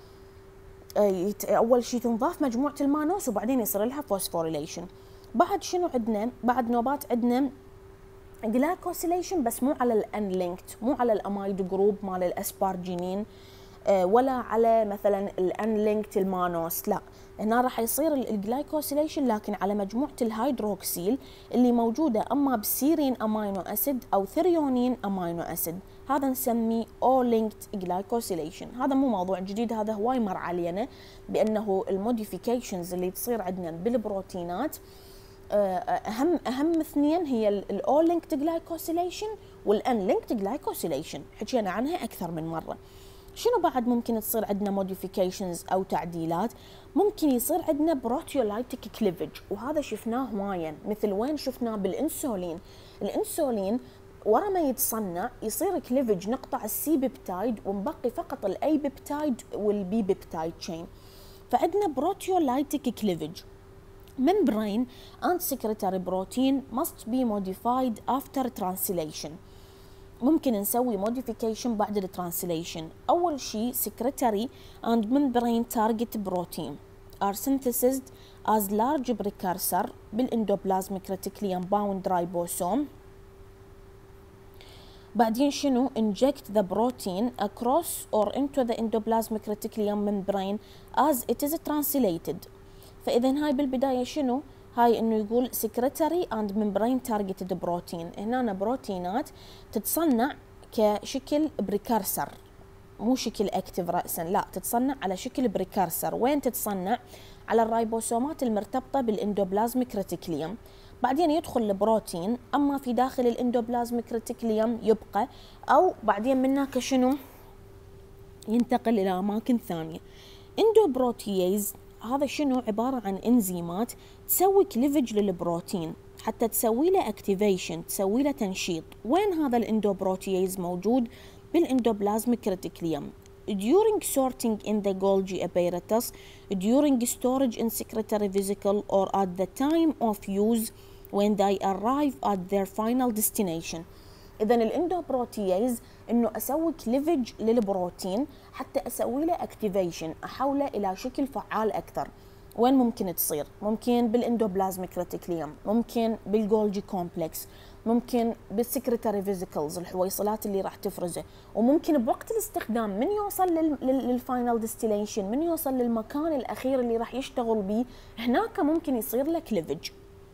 أول شيء تنضاف مجموعة المانوس وبعدين يصير لها فوسفوريليشن. بعد شنو عندنا؟ بعد نوبات عندنا جلايكوسيليشن بس مو على الانلينكت، مو على الامايد جروب مال الاسبارجينين ولا على مثلا الانلينكت المانوس، لا، هنا راح يصير الجلايكوسيليشن لكن على مجموعه الهيدروكسيل اللي موجوده اما بسيرين امينو اسيد او ثريونين امينو اسيد. هذا نسميه او لينكت جلايكوسيليشن. هذا مو موضوع جديد، هذا هواي مر علينا بانه الموديفيكيشنز اللي تصير عندنا بالبروتينات اهم اثنين هي الاو لينكد جلايكوسيليشن والان لينكد جلايكوسيليشن، حكينا عنها اكثر من مره. شنو بعد ممكن تصير عندنا موديفيكيشنز او تعديلات؟ ممكن يصير عندنا بروتيولايتيك كليفج، وهذا شفناه هوايا. مثل وين شفناه؟ بالانسولين. الانسولين ورا ما يتصنع يصير كليفج، نقطع السي بيبتايد ونبقي فقط الاي بيبتايد والبي بيبتايد تشين، فعندنا بروتيولايتيك كليفج. membrane and secretory protein must be modified after translation. ممكن نسوي modification بعد الترانسليشن. أول شيء secretory and membrane target protein are synthesized as large precursor بالendoplasmic reticulum bound ribosome بعدين شنو inject the protein across or into the endoplasmic reticulum membrane as it is translated. فإذا هاي بالبداية شنو؟ هاي إنه يقول secretory and membrane targeted protein. هنا بروتينات تتصنع كشكل بريكارسر، مو شكل اكتف رأسا، لا تتصنع على شكل بريكارسر. وين تتصنع؟ على الرايبوسومات المرتبطة بالاندوبلازميك ريتيكليوم. بعدين يدخل البروتين اما في داخل الاندوبلازميك ريتيكليوم يبقى، او بعدين منك شنو ينتقل الى اماكن ثانية. اندوبروتييز هذا شنو؟ عبارة عن انزيمات تسوي كليفج للبروتين حتى تسوي له اكتيفيشن، تسوي له تنشيط. وين هذا الاندوبروتييز موجود؟ بالاندوبلازميك ريتيكليوم during sorting in the Golgi apparatus, during storage in secretory vesicle, or at the time of use when they arrive at their final destination. إذا الاندوبروتييز إنه أسوي كليفج للبروتين حتى أسوي له اكتيفيشن، أحوله إلى شكل فعال أكثر. وين ممكن تصير؟ ممكن بالاندوبلازميك ريتيكليوم، ممكن بالجولجي كومبلكس، ممكن بالسكرتاري فيزيكلز الحويصلات اللي راح تفرزه، وممكن بوقت الاستخدام من يوصل للفاينل ديستيليشن، من يوصل للمكان الأخير اللي راح يشتغل به، هناك ممكن يصير له كليفج.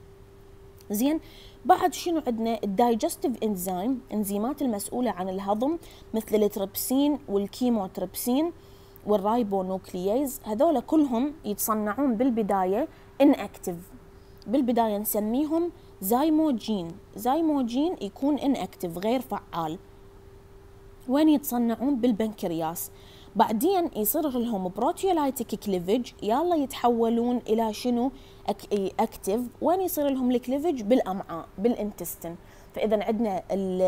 زين، بعد شنو عندنا؟ الدايجستيف انزيم، انزيمات المسؤولة عن الهضم مثل التريبسين والكيموتريبسين والرايبونوكلييز، هذول كلهم يتصنعون بالبداية inactive. بالبداية نسميهم زايموجين. زايموجين يكون inactive غير فعال. وين يتصنعون؟ بالبنكرياس. بعدين يصير لهم بروتيولايتيك كليفج، يلا يتحولون الى شنو؟ اكتف. وين يصير لهم الكليفج؟ بالامعاء، بالانتستين. فاذا عندنا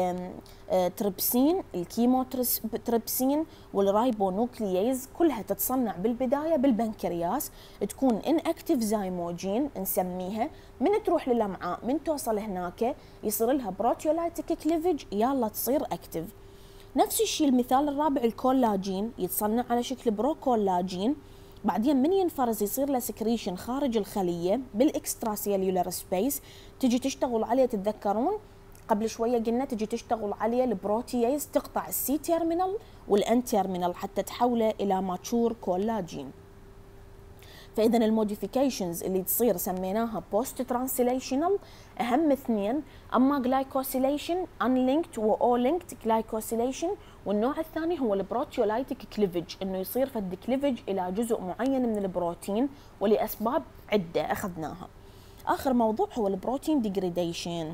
التريبسين، الكيموتريبسين والرايبونوكلييز كلها تتصنع بالبدايه بالبنكرياس، تكون انكتيف زايموجين نسميها. من تروح للامعاء، من توصل هناك يصير لها بروتيولايتيك كليفج، يلا تصير اكتف. نفس الشيء المثال الرابع الكولاجين، يتصنع على شكل بروكولاجين. بعدين من ينفرز يصير له سكريشن خارج الخليه بالاكسترا سيلولار سبيس، تجي تشتغل عليه. تتذكرون قبل شويه قلنا تجي تشتغل عليه البروتييز، تقطع السي تيرمينال والان تيرمينال حتى تحوله الى ماتشور كولاجين. فاذا الموديفيكيشنز اللي تصير سميناها بوست ترانسليشنال اهم اثنين، اما جلايكوسيليشن انلينكد واولينكد جلايكوسيليشن، والنوع الثاني هو البروتيولايتيك كليفج، انه يصير فد كليفج الى جزء معين من البروتين ولاسباب عده اخذناها. اخر موضوع هو البروتين ديجريديشن.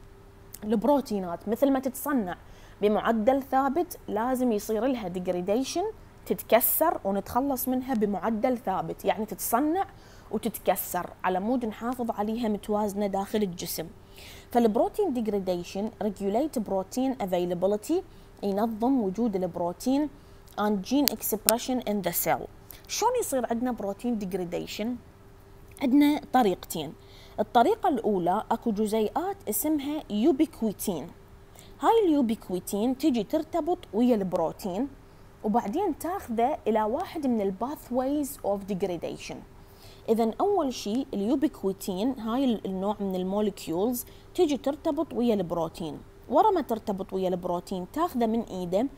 البروتينات مثل ما تتصنع بمعدل ثابت لازم يصير لها ديجريديشن، تتكسر ونتخلص منها بمعدل ثابت، يعني تتصنع وتتكسر على مود نحافظ عليها متوازنة داخل الجسم. فالبروتين ديجريديشن ريجوليت بروتين افيلابيلتي، ينظم وجود البروتين and gene expression in the cell. شلون يصير عندنا بروتين ديجريديشن؟ عندنا طريقتين. الطريقة الأولى أكو جزيئات اسمها يوبيكويتين. هاي اليوبيكويتين تجي ترتبط ويا البروتين وبعدين تاخذه إلى واحد من الباثويز اوف ديجريديشن. إذا أول شيء اليوبيكويتين هاي النوع من الموليكيولز تجي ترتبط ويا البروتين. ورا ما ترتبط ويا البروتين تاخذه من إيده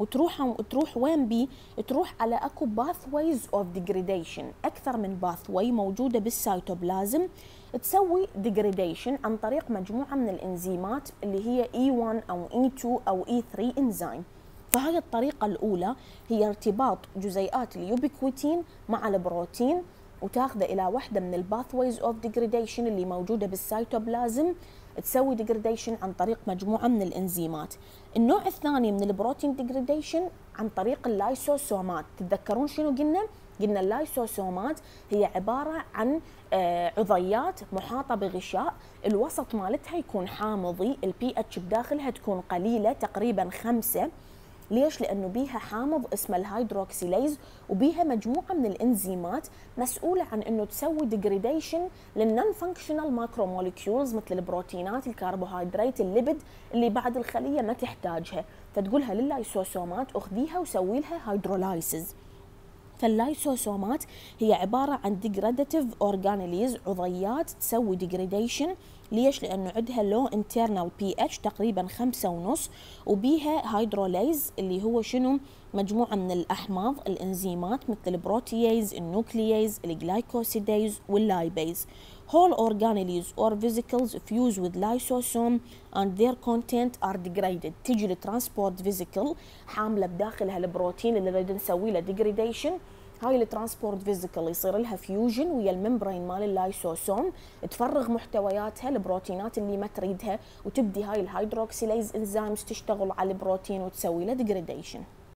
وتروح وين بي؟ تروح على اكو باثويز اوف ديجريديشن، اكثر من باثوي موجوده بالسيتوبلازم، تسوي ديجريديشن عن طريق مجموعه من الانزيمات اللي هي E1 او E2 او E3 انزيم. فهي الطريقه الاولى هي ارتباط جزيئات اليوبيكويتين مع البروتين وتاخذه الى واحده من الباثويز اوف ديجريديشن اللي موجوده بالسيتوبلازم، تسوي ديجريديشن عن طريق مجموعه من الانزيمات. النوع الثاني من البروتين ديجريديشن عن طريق اللايسوسومات. تتذكرون شنو قلنا؟ قلنا اللايسوسومات هي عباره عن عضيات محاطه بغشاء، الوسط مالتها يكون حامضي، البي اتش بداخلها تكون قليله تقريبا 5. ليش؟ لأنه بيها حامض اسمه الهيدروكسيليز وبيها مجموعة من الإنزيمات مسؤولة عن أنه تسوي ديجريديشن للنون فانكشنال ماكرو موليكيولز مثل البروتينات، الكربوهيدرات، الليبيد اللي بعد الخلية ما تحتاجها، فتقولها لللايسوسومات اخذيها وسوي لها هيدرولايسز. فاللايسوسومات هي عبارة عن ديجراداتيف أورغانيليز، عضيات تسوي ديجريديشن ليش؟ لأنه عندها لو انترنال بي اتش تقريبا 5.5، وبيها هيدروليز اللي هو شنو؟ مجموعة من الأحماض الإنزيمات مثل البروتييز، النوكلييز، الجلايكوسيديز واللايبيز. Whole organelles or vesicles fuse with lysosome and their content are degraded. تيجي الترانسبورت فيزيكل حاملة بداخلها البروتين اللي نريد نسوي له degradation. هاي الترانسبورت فيزيكال يصير لها فيوجن ويا الممبرين مال اللايسوسوم، تفرغ محتوياتها البروتينات اللي ما تريدها، وتبدي هاي الهيدروكسيليز انزيمز تشتغل على البروتين وتسوي له ديجريديشن.